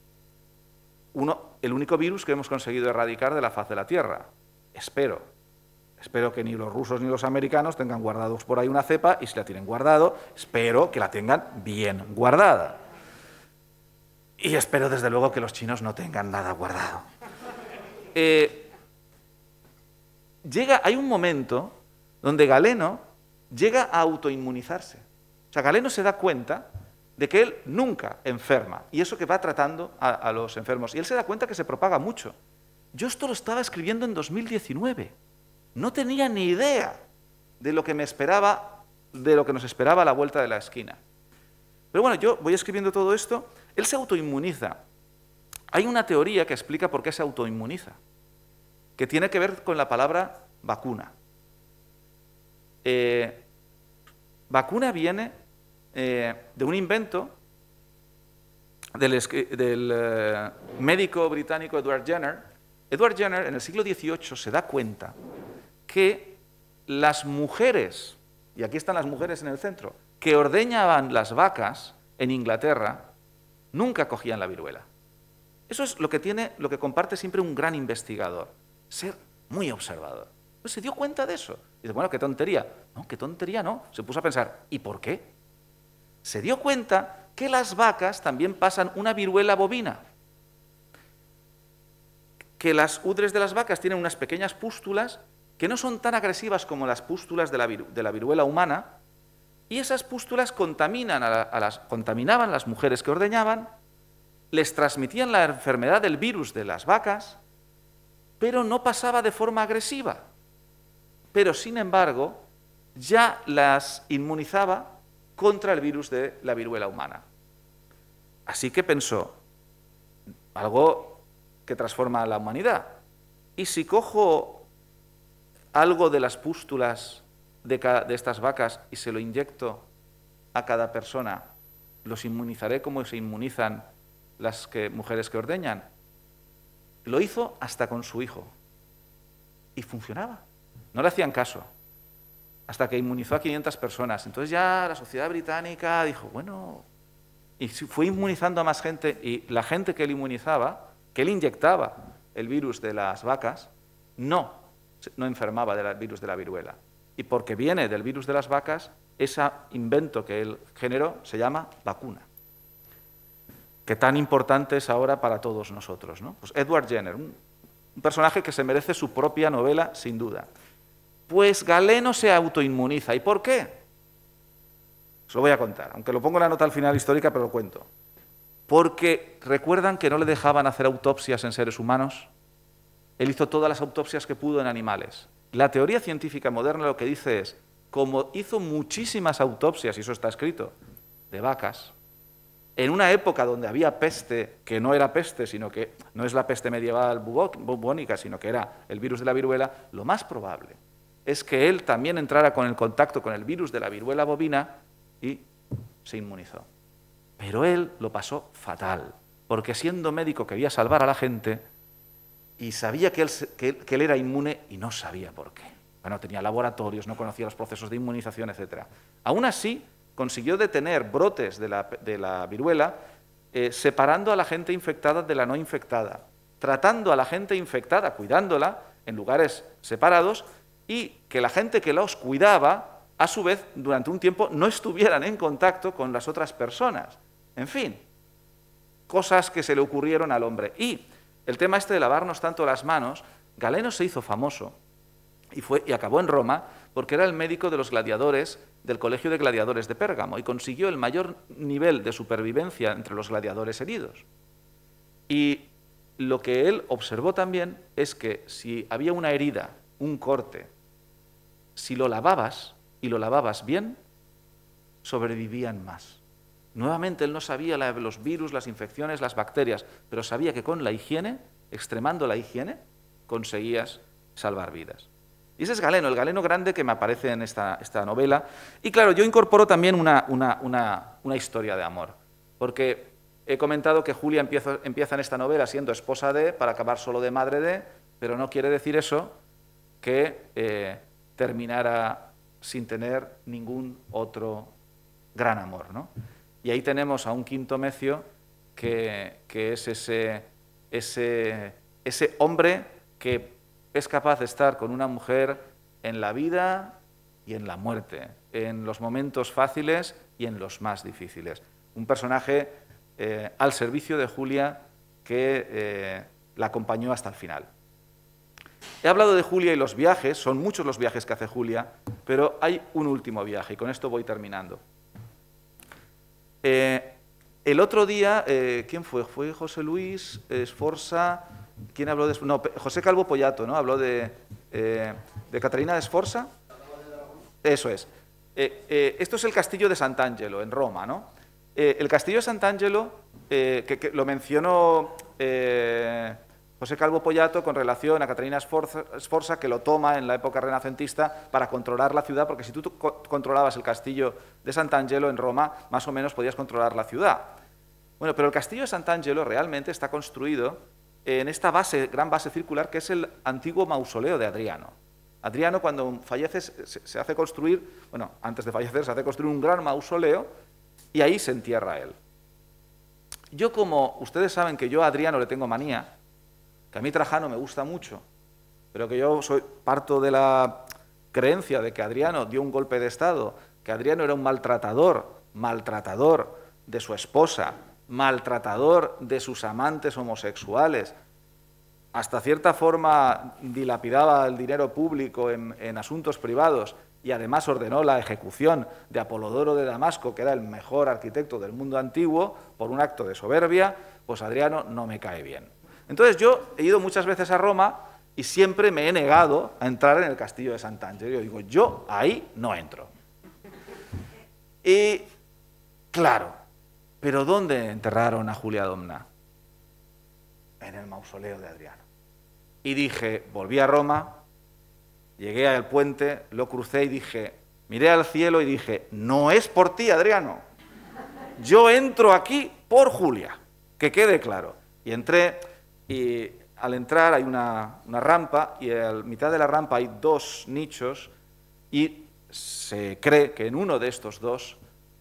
único virus que hemos conseguido erradicar de la faz de la Tierra. Espero que ni los rusos ni los americanos tengan guardados por ahí una cepa, y si la tienen guardado, espero que la tengan bien guardada. Y espero, desde luego, que los chinos no tengan nada guardado. Hay un momento donde Galeno llega a autoinmunizarse. O sea, Galeno se da cuenta de que él nunca enferma, y eso que va tratando a los enfermos. Y él se da cuenta que se propaga mucho. Yo esto lo estaba escribiendo en 2019. No tenía ni idea de lo que me esperaba, de lo que nos esperaba a la vuelta de la esquina. Pero bueno, yo voy escribiendo todo esto. Él se autoinmuniza. Hay una teoría que explica por qué se autoinmuniza, que tiene que ver con la palabra vacuna. Vacuna viene de un invento del médico británico Edward Jenner. Edward Jenner, en el siglo XVIII, se da cuenta que las mujeres, y aquí están las mujeres en el centro, que ordeñaban las vacas en Inglaterra, nunca cogían la viruela. Eso es lo que comparte siempre un gran investigador, ser muy observador. Pues se dio cuenta de eso. Y dice, bueno, qué tontería. No, qué tontería no. Se puso a pensar, ¿y por qué? Se dio cuenta que las vacas también pasan una viruela bovina, que las udres de las vacas tienen unas pequeñas pústulas que no son tan agresivas como las pústulas de la viruela humana, y esas pústulas contaminaban a las mujeres que ordeñaban, les transmitían la enfermedad del virus de las vacas, pero no pasaba de forma agresiva. Pero, sin embargo, ya las inmunizaba contra el virus de la viruela humana. Así que pensó, algo que transforma a la humanidad. ¿Y si cojo algo de las pústulas de estas vacas y se lo inyecto a cada persona, los inmunizaré como se inmunizan las mujeres que ordeñan? Lo hizo hasta con su hijo. Y funcionaba. No le hacían caso. Hasta que inmunizó a 500 personas. Entonces ya la sociedad británica dijo, bueno, y fue inmunizando a más gente, y la gente que él inmunizaba, que él inyectaba el virus de las vacas, no enfermaba del virus de la viruela. Y porque viene del virus de las vacas, ese invento que él generó se llama vacuna, que tan importante es ahora para todos nosotros, ¿no? Pues Edward Jenner, un personaje que se merece su propia novela, sin duda. Pues Galeno se autoinmuniza. ¿Y por qué? Os lo voy a contar, aunque lo pongo en la nota al final histórica, pero lo cuento. Porque, ¿recuerdan que no le dejaban hacer autopsias en seres humanos? Él hizo todas las autopsias que pudo en animales. La teoría científica moderna lo que dice es, como hizo muchísimas autopsias, y eso está escrito, de vacas, en una época donde había peste, que no era peste, sino que no es la peste medieval bubónica, sino que era el virus de la viruela, lo más probable es que él también entrara con el contacto con el virus de la viruela bovina y se inmunizó. Pero él lo pasó fatal, porque siendo médico quería salvar a la gente y sabía que él era inmune y no sabía por qué. Bueno, tenía laboratorios, no conocía los procesos de inmunización, etc. Aún así, consiguió detener brotes de la viruela, separando a la gente infectada de la no infectada, tratando a la gente infectada, cuidándola en lugares separados, y que la gente que los cuidaba, a su vez, durante un tiempo, no estuvieran en contacto con las otras personas. En fin, cosas que se le ocurrieron al hombre. Y el tema este de lavarnos tanto las manos, Galeno se hizo famoso y acabó en Roma porque era el médico de los gladiadores del Colegio de Gladiadores de Pérgamo y consiguió el mayor nivel de supervivencia entre los gladiadores heridos. Y lo que él observó también es que si había una herida, un corte, si lo lavabas y lo lavabas bien, sobrevivían más. Nuevamente él no sabía los virus, las infecciones, las bacterias, pero sabía que con la higiene, extremando la higiene, conseguías salvar vidas. Y ese es Galeno, el Galeno grande que me aparece en esta novela. Y claro, yo incorporo también una historia de amor, porque he comentado que Julia empieza en esta novela siendo esposa de, para acabar solo de madre de, pero no quiere decir eso que terminara sin tener ningún otro gran amor, ¿no? Y ahí tenemos a un Quintomecio que es ese hombre que es capaz de estar con una mujer en la vida y en la muerte, en los momentos fáciles y en los más difíciles. Un personaje al servicio de Julia que la acompañó hasta el final. He hablado de Julia y los viajes, son muchos los viajes que hace Julia, pero hay un último viaje y con esto voy terminando. El otro día, ¿quién fue? Fue José Luis Sforza. ¿Quién habló de...? No, José Calvo Pollato, ¿no? Habló de Caterina de Sforza. Eso es. Esto es el castillo de Sant'Angelo, en Roma, ¿no? El castillo de Sant'Angelo, que lo mencionó José Calvo Pollato con relación a Caterina Sforza, que lo toma en la época renacentista para controlar la ciudad, porque si tú controlabas el castillo de Sant'Angelo en Roma, más o menos podías controlar la ciudad. Bueno, pero el castillo de Sant'Angelo realmente está construido en esta gran base circular, que es el antiguo mausoleo de Adriano. Adriano, cuando fallece, se hace construir, bueno, antes de fallecer, se hace construir un gran mausoleo y ahí se entierra él. Yo, como ustedes saben que yo a Adriano le tengo manía, que a mí Trajano me gusta mucho, pero que yo parto de la creencia de que Adriano dio un golpe de Estado, que Adriano era un maltratador de su esposa, maltratador de sus amantes homosexuales, hasta cierta forma dilapidaba el dinero público en asuntos privados y además ordenó la ejecución de Apolodoro de Damasco, que era el mejor arquitecto del mundo antiguo, por un acto de soberbia, pues Adriano no me cae bien. Entonces yo he ido muchas veces a Roma y siempre me he negado a entrar en el castillo de Sant'Angelo. Yo digo, yo ahí no entro. Y claro, ¿pero dónde enterraron a Julia Domna? En el mausoleo de Adriano. Y dije, volví a Roma, llegué al puente, lo crucé y dije, miré al cielo y dije, no es por ti, Adriano. Yo entro aquí por Julia, que quede claro. Y entré, y al entrar hay una rampa, y a mitad de la rampa hay dos nichos, y se cree que en uno de estos dos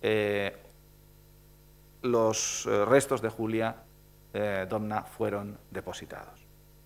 los restos de Julia Domna fueron depositados.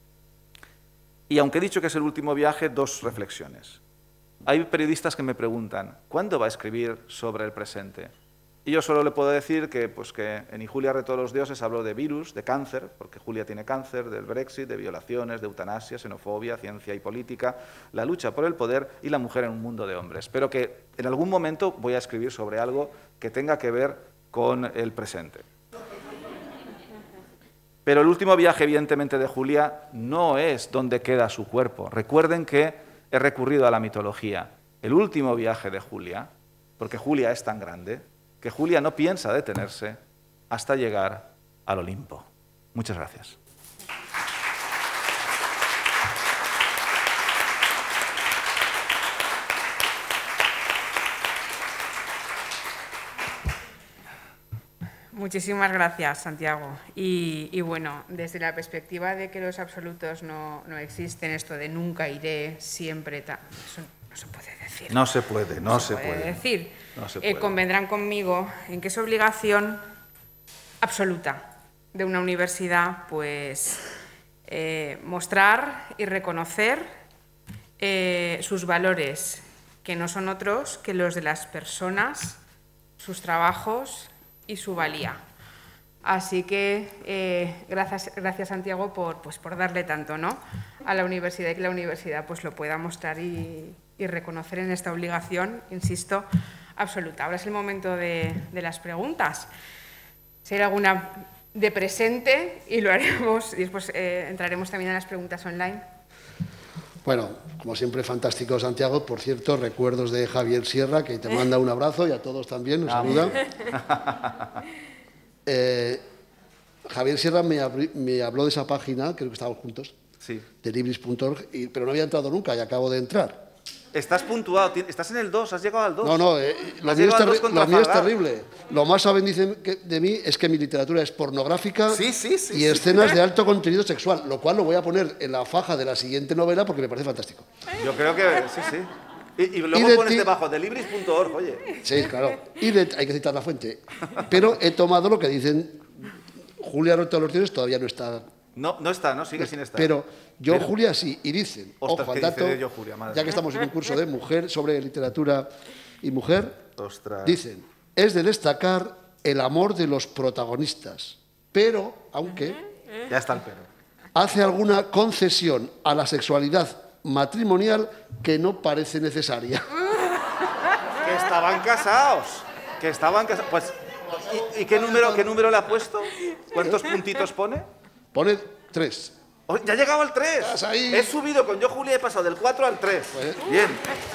Y aunque he dicho que es el último viaje, dos reflexiones. Hay periodistas que me preguntan, ¿cuándo va a escribir sobre el presente? Y yo solo le puedo decir que, pues, que en Y Julia retó a los dioses habló de virus, de cáncer, porque Julia tiene cáncer, del Brexit, de violaciones, de eutanasia, xenofobia, ciencia y política, la lucha por el poder y la mujer en un mundo de hombres. Pero que en algún momento voy a escribir sobre algo que tenga que ver con el presente. Pero el último viaje, evidentemente, de Julia no es donde queda su cuerpo. Recuerden que he recurrido a la mitología. El último viaje de Julia, porque Julia es tan grande, que Julia no piensa detenerse hasta llegar al Olimpo. Muchas gracias. Muchísimas gracias, Santiago. Y bueno, desde la perspectiva de que los absolutos no existen, esto de nunca iré, siempre tal, eso no se puede decir. No se puede, no se puede decir. No se puede. Convendrán conmigo en que es obligación absoluta de una universidad, pues, mostrar y reconocer sus valores, que no son otros que los de las personas, sus trabajos y su valía. Así que gracias Santiago por darle tanto, ¿no?, a la universidad, y que la universidad pues lo pueda mostrar y reconocer en esta obligación, insisto, absoluta. Ahora es el momento de las preguntas. Si hay alguna de presente, y lo haremos, y después entraremos también en las preguntas online. Bueno, como siempre, fantástico, Santiago. Por cierto, recuerdos de Javier Sierra, que te manda un abrazo, y a todos también, nos saluda. Javier Sierra me habló de esa página, creo que estábamos juntos, sí, de libris.org, pero no había entrado nunca y acabo de entrar. Estás puntuado, estás en el 2, has llegado al 2. No, lo mío es terrible. Lo más saben, dicen de mí, es que mi literatura es pornográfica y escenas de alto contenido sexual, lo cual lo voy a poner en la faja de la siguiente novela porque me parece fantástico. Yo creo que sí. Y luego pones debajo de libris.org, oye. Sí, claro. Hay que citar la fuente. Pero he tomado lo que dicen. Julia retó a los dioses todavía no está. No está, ¿no? Sigue sin estar. Pero Julia sí, y dicen, ostras, ojo al dato, yo, Julia, ya que estamos en un curso de mujer, sobre literatura y mujer, ostras, dicen, es de destacar el amor de los protagonistas, pero, aunque, ya está el pero, hace alguna concesión a la sexualidad matrimonial que no parece necesaria. Que estaban casados, pues, ¿y qué número le ha puesto? ¿Cuántos puntitos pone? Pone 3. Oh, ya he llegado al 3. He subido con Yo Julia, he pasado del 4 al 3. Pues, bien.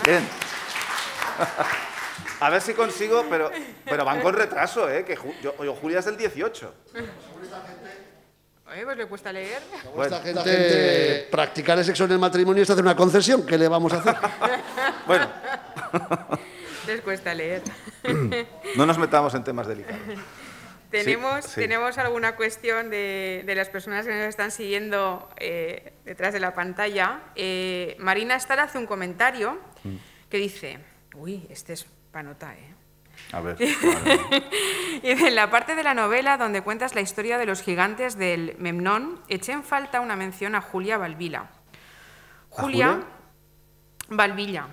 A ver si consigo, pero van con retraso, que Yo Julia es del 18. Oye, pues le cuesta leer. Bueno, esta gente practicar el sexo en el matrimonio es hacer una concesión. ¿Qué le vamos a hacer? Bueno. Les cuesta leer. No nos metamos en temas delicados. Tenemos alguna cuestión de las personas que nos están siguiendo detrás de la pantalla. Marina Estar hace un comentario que dice, uy, este es para nota, A ver. Y en la parte de la novela donde cuentas la historia de los gigantes del Memnón, eché en falta una mención a Julia Balbilla. Julia Balbilla.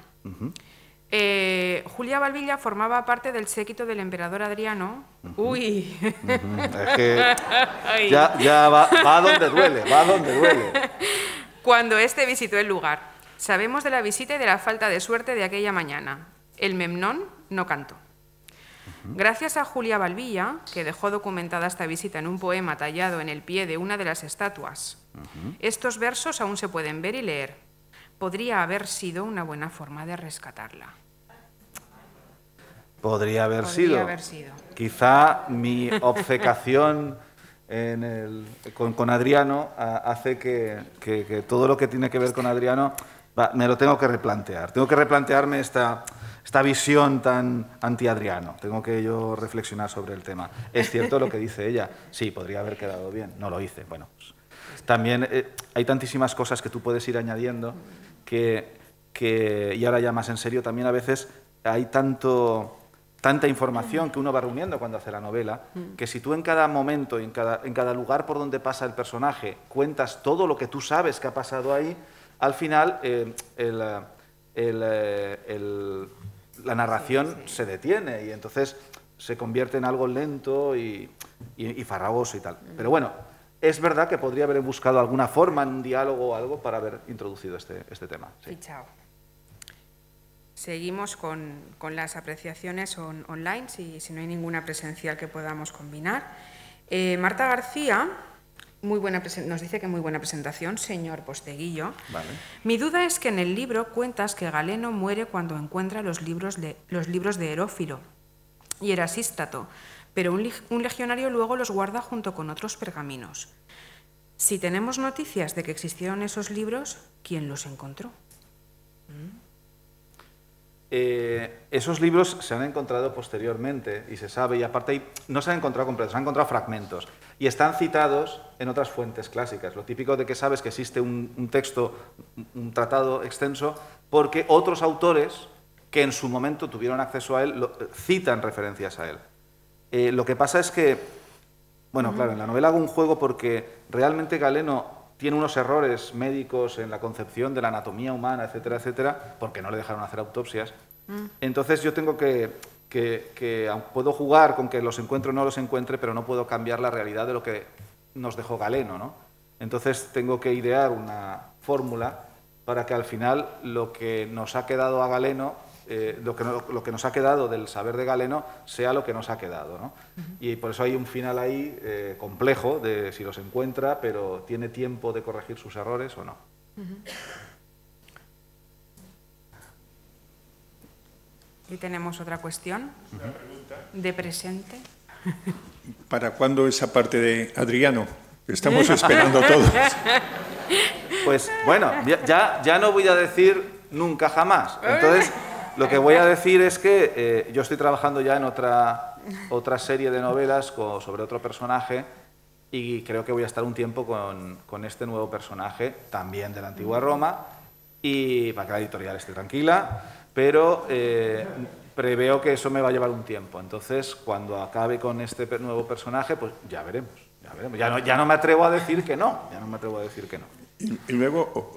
Julia Balbilla formaba parte del séquito del emperador Adriano. Uy. Es que ya va donde duele, Cuando éste visitó el lugar. Sabemos de la visita y de la falta de suerte de aquella mañana. El Memnón no cantó. Gracias a Julia Balbilla, que dejó documentada esta visita en un poema tallado en el pie de una de las estatuas, estos versos aún se pueden ver y leer. Podría haber sido una buena forma de rescatarla. Podría haber sido. Quizá mi obcecación con Adriano hace que todo lo que tiene que ver con Adriano me lo tengo que replantear. Tengo que replantearme esta visión tan anti-Adriano. Tengo que yo reflexionar sobre el tema. Es cierto lo que dice ella. Sí, podría haber quedado bien. No lo hice. Bueno, pues, también hay tantísimas cosas que tú puedes ir añadiendo y ahora ya más en serio, también a veces hay tanta información que uno va reuniendo cuando hace la novela, que si tú en cada momento, en cada lugar por donde pasa el personaje, cuentas todo lo que tú sabes que ha pasado ahí, al final la narración se detiene y entonces se convierte en algo lento y farragoso y tal. Pero bueno, es verdad que podría haber buscado alguna forma en un diálogo o algo para haber introducido este tema. Sí. Chao. Seguimos con las apreciaciones online, si no hay ninguna presencial que podamos combinar. Marta García nos dice que muy buena presentación, señor Posteguillo. Vale. Mi duda es que en el libro cuentas que Galeno muere cuando encuentra los libros de Herófilo y Erasístrato, pero un legionario luego los guarda junto con otros pergaminos. Si tenemos noticias de que existieron esos libros, ¿quién los encontró? Esos libros se han encontrado posteriormente y se sabe, y aparte no se han encontrado completos, se han encontrado fragmentos y están citados en otras fuentes clásicas. Lo típico de que sabes que existe un texto, un tratado extenso, porque otros autores que en su momento tuvieron acceso a él citan referencias a él. Lo que pasa es que, bueno, claro, en la novela hago un juego porque realmente Galeno tiene unos errores médicos en la concepción de la anatomía humana, etcétera, etcétera, porque no le dejaron hacer autopsias. Entonces yo tengo puedo jugar con que los encuentre o no los encuentre, pero no puedo cambiar la realidad de lo que nos dejó Galeno, ¿no? Entonces tengo que idear una fórmula para que al final lo que nos ha quedado a Galeno, lo que nos ha quedado del saber de Galeno sea lo que nos ha quedado, ¿no? Y por eso hay un final ahí complejo de si los encuentra, pero tiene tiempo de corregir sus errores o no. Y tenemos otra cuestión de presente. ¿Para cuándo esa parte de Adriano? Estamos esperando todos. Pues bueno, ya no voy a decir nunca jamás. Entonces, lo que voy a decir es que yo estoy trabajando ya en otra serie de novelas sobre otro personaje y creo que voy a estar un tiempo con este nuevo personaje, también de la antigua Roma, y para que la editorial esté tranquila, pero preveo que eso me va a llevar un tiempo. Entonces, cuando acabe con este nuevo personaje, pues ya veremos. Ya no me atrevo a decir que no. Y luego,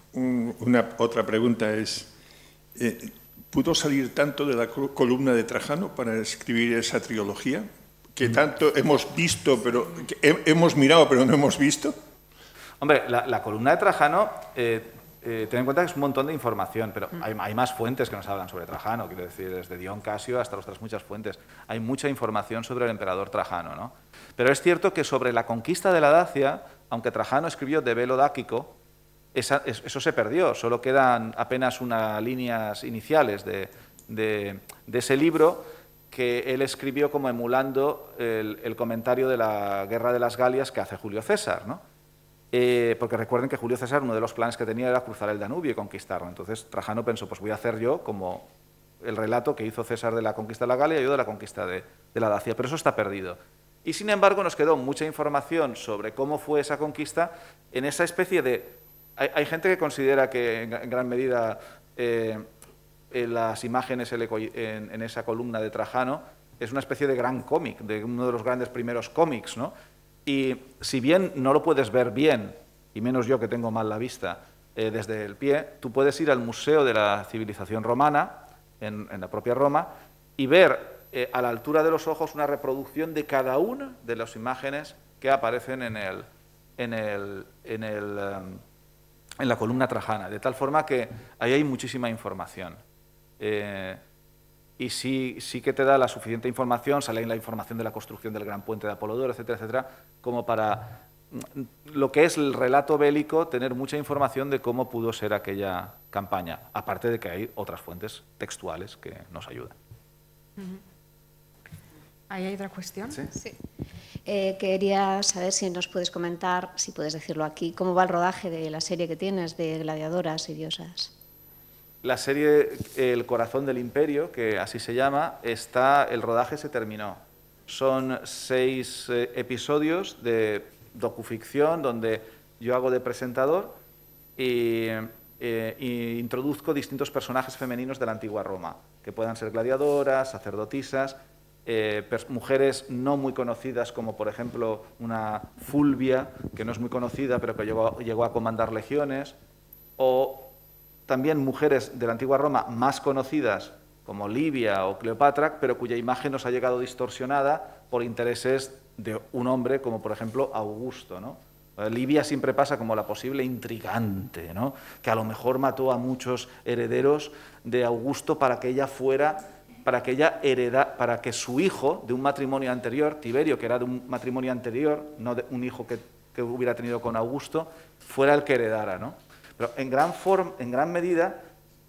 otra pregunta es, ¿pudo salir tanto de la columna de Trajano para escribir esa trilogía? Que tanto hemos visto, pero hemos mirado, pero no hemos visto. Hombre, la columna de Trajano, ten en cuenta que es un montón de información, pero hay más fuentes que nos hablan sobre Trajano, quiero decir, desde Dion Casio hasta otras muchas fuentes. Hay mucha información sobre el emperador Trajano, ¿no? Pero es cierto que sobre la conquista de la Dacia, aunque Trajano escribió De Velo Dáquico, eso se perdió, solo quedan apenas unas líneas iniciales de ese libro que él escribió como emulando el comentario de la Guerra de las Galias que hace Julio César, ¿no? Porque recuerden que Julio César, uno de los planes que tenía era cruzar el Danubio y conquistarlo. Entonces Trajano pensó, pues voy a hacer yo como el relato que hizo César de la conquista de la Galia y yo de la conquista de la Dacia, pero eso está perdido. Y sin embargo nos quedó mucha información sobre cómo fue esa conquista en esa especie de... Hay gente que considera que en gran medida las imágenes en esa columna de Trajano es una especie de gran cómic, de uno de los grandes primeros cómics, ¿no? Y si bien no lo puedes ver bien, y menos yo que tengo mal la vista, desde el pie, tú puedes ir al Museo de la Civilización Romana, en la propia Roma, y ver a la altura de los ojos una reproducción de cada una de las imágenes que aparecen en la columna trajana, de tal forma que ahí hay muchísima información. y sí que te da la suficiente información, sale la información de la construcción del gran puente de Apolodoro, etcétera, etcétera, como para lo que es el relato bélico, tener mucha información de cómo pudo ser aquella campaña, aparte de que hay otras fuentes textuales que nos ayudan. ¿Ahí hay otra cuestión? Sí. Sí. Quería saber si nos puedes comentar, si puedes decirlo aquí, cómo va el rodaje de la serie que tienes de gladiadoras y diosas. La serie El corazón del imperio, que así se llama, el rodaje se terminó. Son 6 episodios de docuficción donde yo hago de presentador y introduzco distintos personajes femeninos de la antigua Roma, que puedan ser gladiadoras, sacerdotisas, mujeres no muy conocidas, como por ejemplo una Fulvia, que no es muy conocida, pero que llegó a comandar legiones, o también mujeres de la antigua Roma más conocidas, como Livia o Cleopatra, pero cuya imagen nos ha llegado distorsionada por intereses de un hombre, como por ejemplo Augusto, ¿no? Livia siempre pasa como la posible intrigante, ¿no? Que a lo mejor mató a muchos herederos de Augusto para que ella para que su hijo de un matrimonio anterior, Tiberio, que era de un matrimonio anterior, no de un hijo que hubiera tenido con Augusto, fuera el que heredara, ¿no? Pero en gran medida,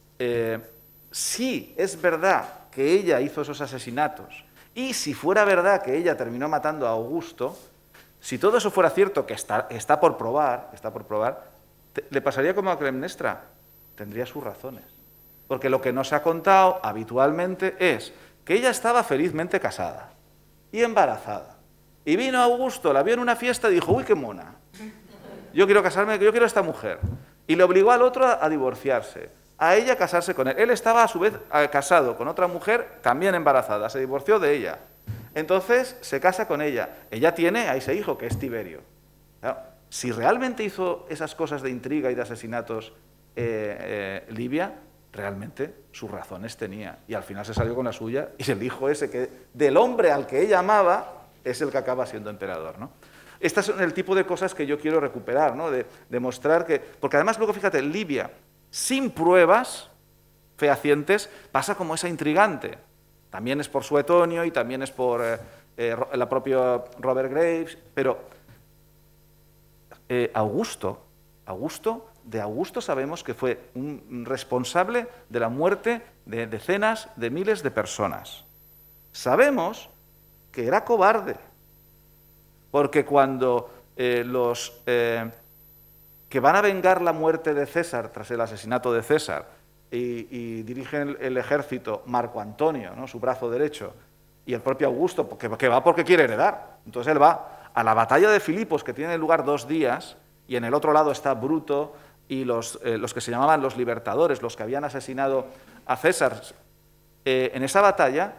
sí es verdad que ella hizo esos asesinatos, y si fuera verdad que ella terminó matando a Augusto, si todo eso fuera cierto, que está por probar, le pasaría como a Clemnestra, tendría sus razones. Porque lo que nos ha contado habitualmente es que ella estaba felizmente casada y embarazada. Y vino Augusto, la vio en una fiesta y dijo, uy, qué mona, yo quiero casarme, yo quiero a esta mujer. Y le obligó al otro a divorciarse, a ella a casarse con él. Él estaba a su vez casado con otra mujer también embarazada, se divorció de ella. Entonces se casa con ella. Ella tiene a ese hijo que es Tiberio. Claro, si realmente hizo esas cosas de intriga y de asesinatos Livia, realmente sus razones tenía. Y al final se salió con la suya y el hijo ese que del hombre al que ella amaba es el que acaba siendo emperador, ¿no? Estas son el tipo de cosas que yo quiero recuperar, ¿no? De demostrar que... Porque además luego, fíjate, Livia, sin pruebas fehacientes, pasa como esa intrigante. También es por Suetonio y también es por la propia Robert Graves, pero Augusto sabemos que fue un responsable de la muerte de decenas de miles de personas. Sabemos que era cobarde, porque cuando los que van a vengar la muerte de César tras el asesinato de César y dirigen el ejército Marco Antonio, ¿no? Su brazo derecho, y el propio Augusto, que va porque quiere heredar. Entonces él va a la batalla de Filipos, que tiene lugar 2 días, y en el otro lado está Bruto y los que se llamaban los libertadores, los que habían asesinado a César. En esa batalla,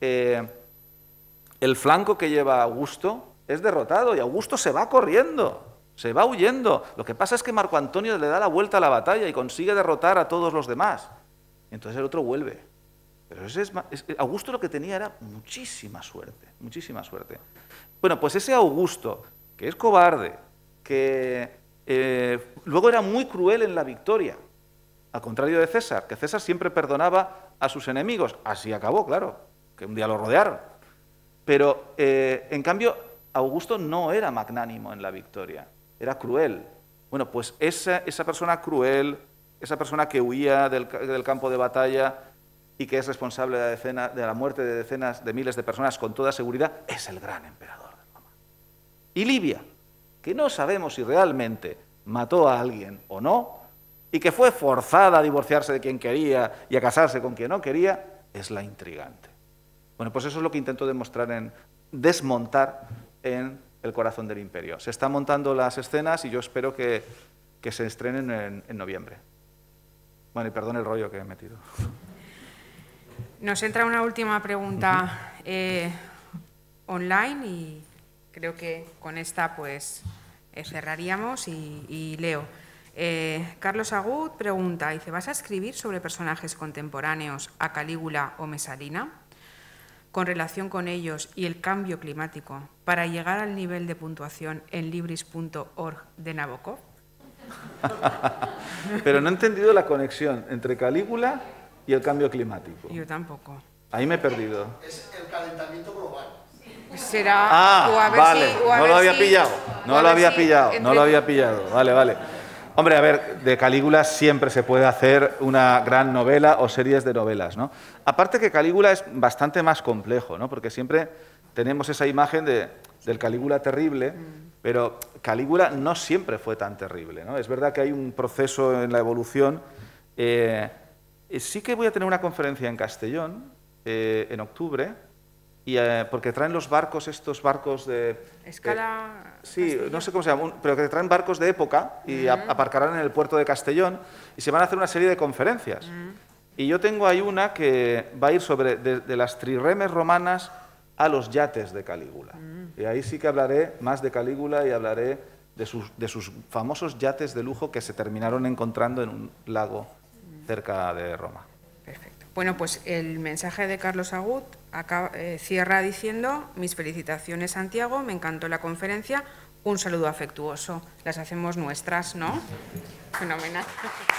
el flanco que lleva Augusto es derrotado y Augusto se va corriendo, se va huyendo. Lo que pasa es que Marco Antonio le da la vuelta a la batalla y consigue derrotar a todos los demás. Entonces el otro vuelve. Pero Augusto lo que tenía era muchísima suerte, muchísima suerte. Bueno, pues ese Augusto, que es cobarde, que luego era muy cruel en la victoria, al contrario de César, que César siempre perdonaba a sus enemigos. Así acabó, claro, que un día lo rodearon. Pero, en cambio, Augusto no era magnánimo en la victoria, era cruel. Bueno, pues esa persona cruel, esa persona que huía del campo de batalla y que es responsable de la muerte de decenas de miles de personas con toda seguridad, es el gran emperador de Roma. Y Livia, que no sabemos si realmente mató a alguien o no, y que fue forzada a divorciarse de quien quería y a casarse con quien no quería, es la intrigante. Bueno, pues eso es lo que intento desmontar en El corazón del imperio. Se están montando las escenas y yo espero que se estrenen en noviembre. Bueno, y perdón el rollo que he metido. Nos entra una última pregunta online y creo que con esta pues cerraríamos y leo. Carlos Agud pregunta, dice, ¿vas a escribir sobre personajes contemporáneos a Calígula o Mesalina con relación con ellos y el cambio climático para llegar al nivel de puntuación en Libris.org de Nabokov? Pero no he entendido la conexión entre Calígula y el cambio climático. Yo tampoco. Ahí me he perdido. Es el calentamiento global. Será... vale, no lo había pillado. No lo había pillado. Vale, vale. Hombre, a ver, de Calígula siempre se puede hacer una gran novela o series de novelas, ¿no? Aparte que Calígula es bastante más complejo, ¿no? Porque siempre tenemos esa imagen del Calígula terrible, pero Calígula no siempre fue tan terrible, ¿no? Es verdad que hay un proceso en la evolución. Sí que voy a tener una conferencia en Castellón en octubre, porque traen los barcos, estos barcos de... Escala... sí, Castilla. no sé cómo se llama, pero que traen barcos de época y aparcarán en el puerto de Castellón y se van a hacer una serie de conferencias. Y yo tengo ahí una que va a ir sobre de las trirremes romanas a los yates de Calígula. Y ahí sí que hablaré más de Calígula y hablaré de sus famosos yates de lujo que se terminaron encontrando en un lago cerca de Roma. Perfecto. Bueno, pues el mensaje de Carlos Agut cierra diciendo: mis felicitaciones, Santiago, me encantó la conferencia, un saludo afectuoso. Las hacemos nuestras, ¿no? Fenomenal.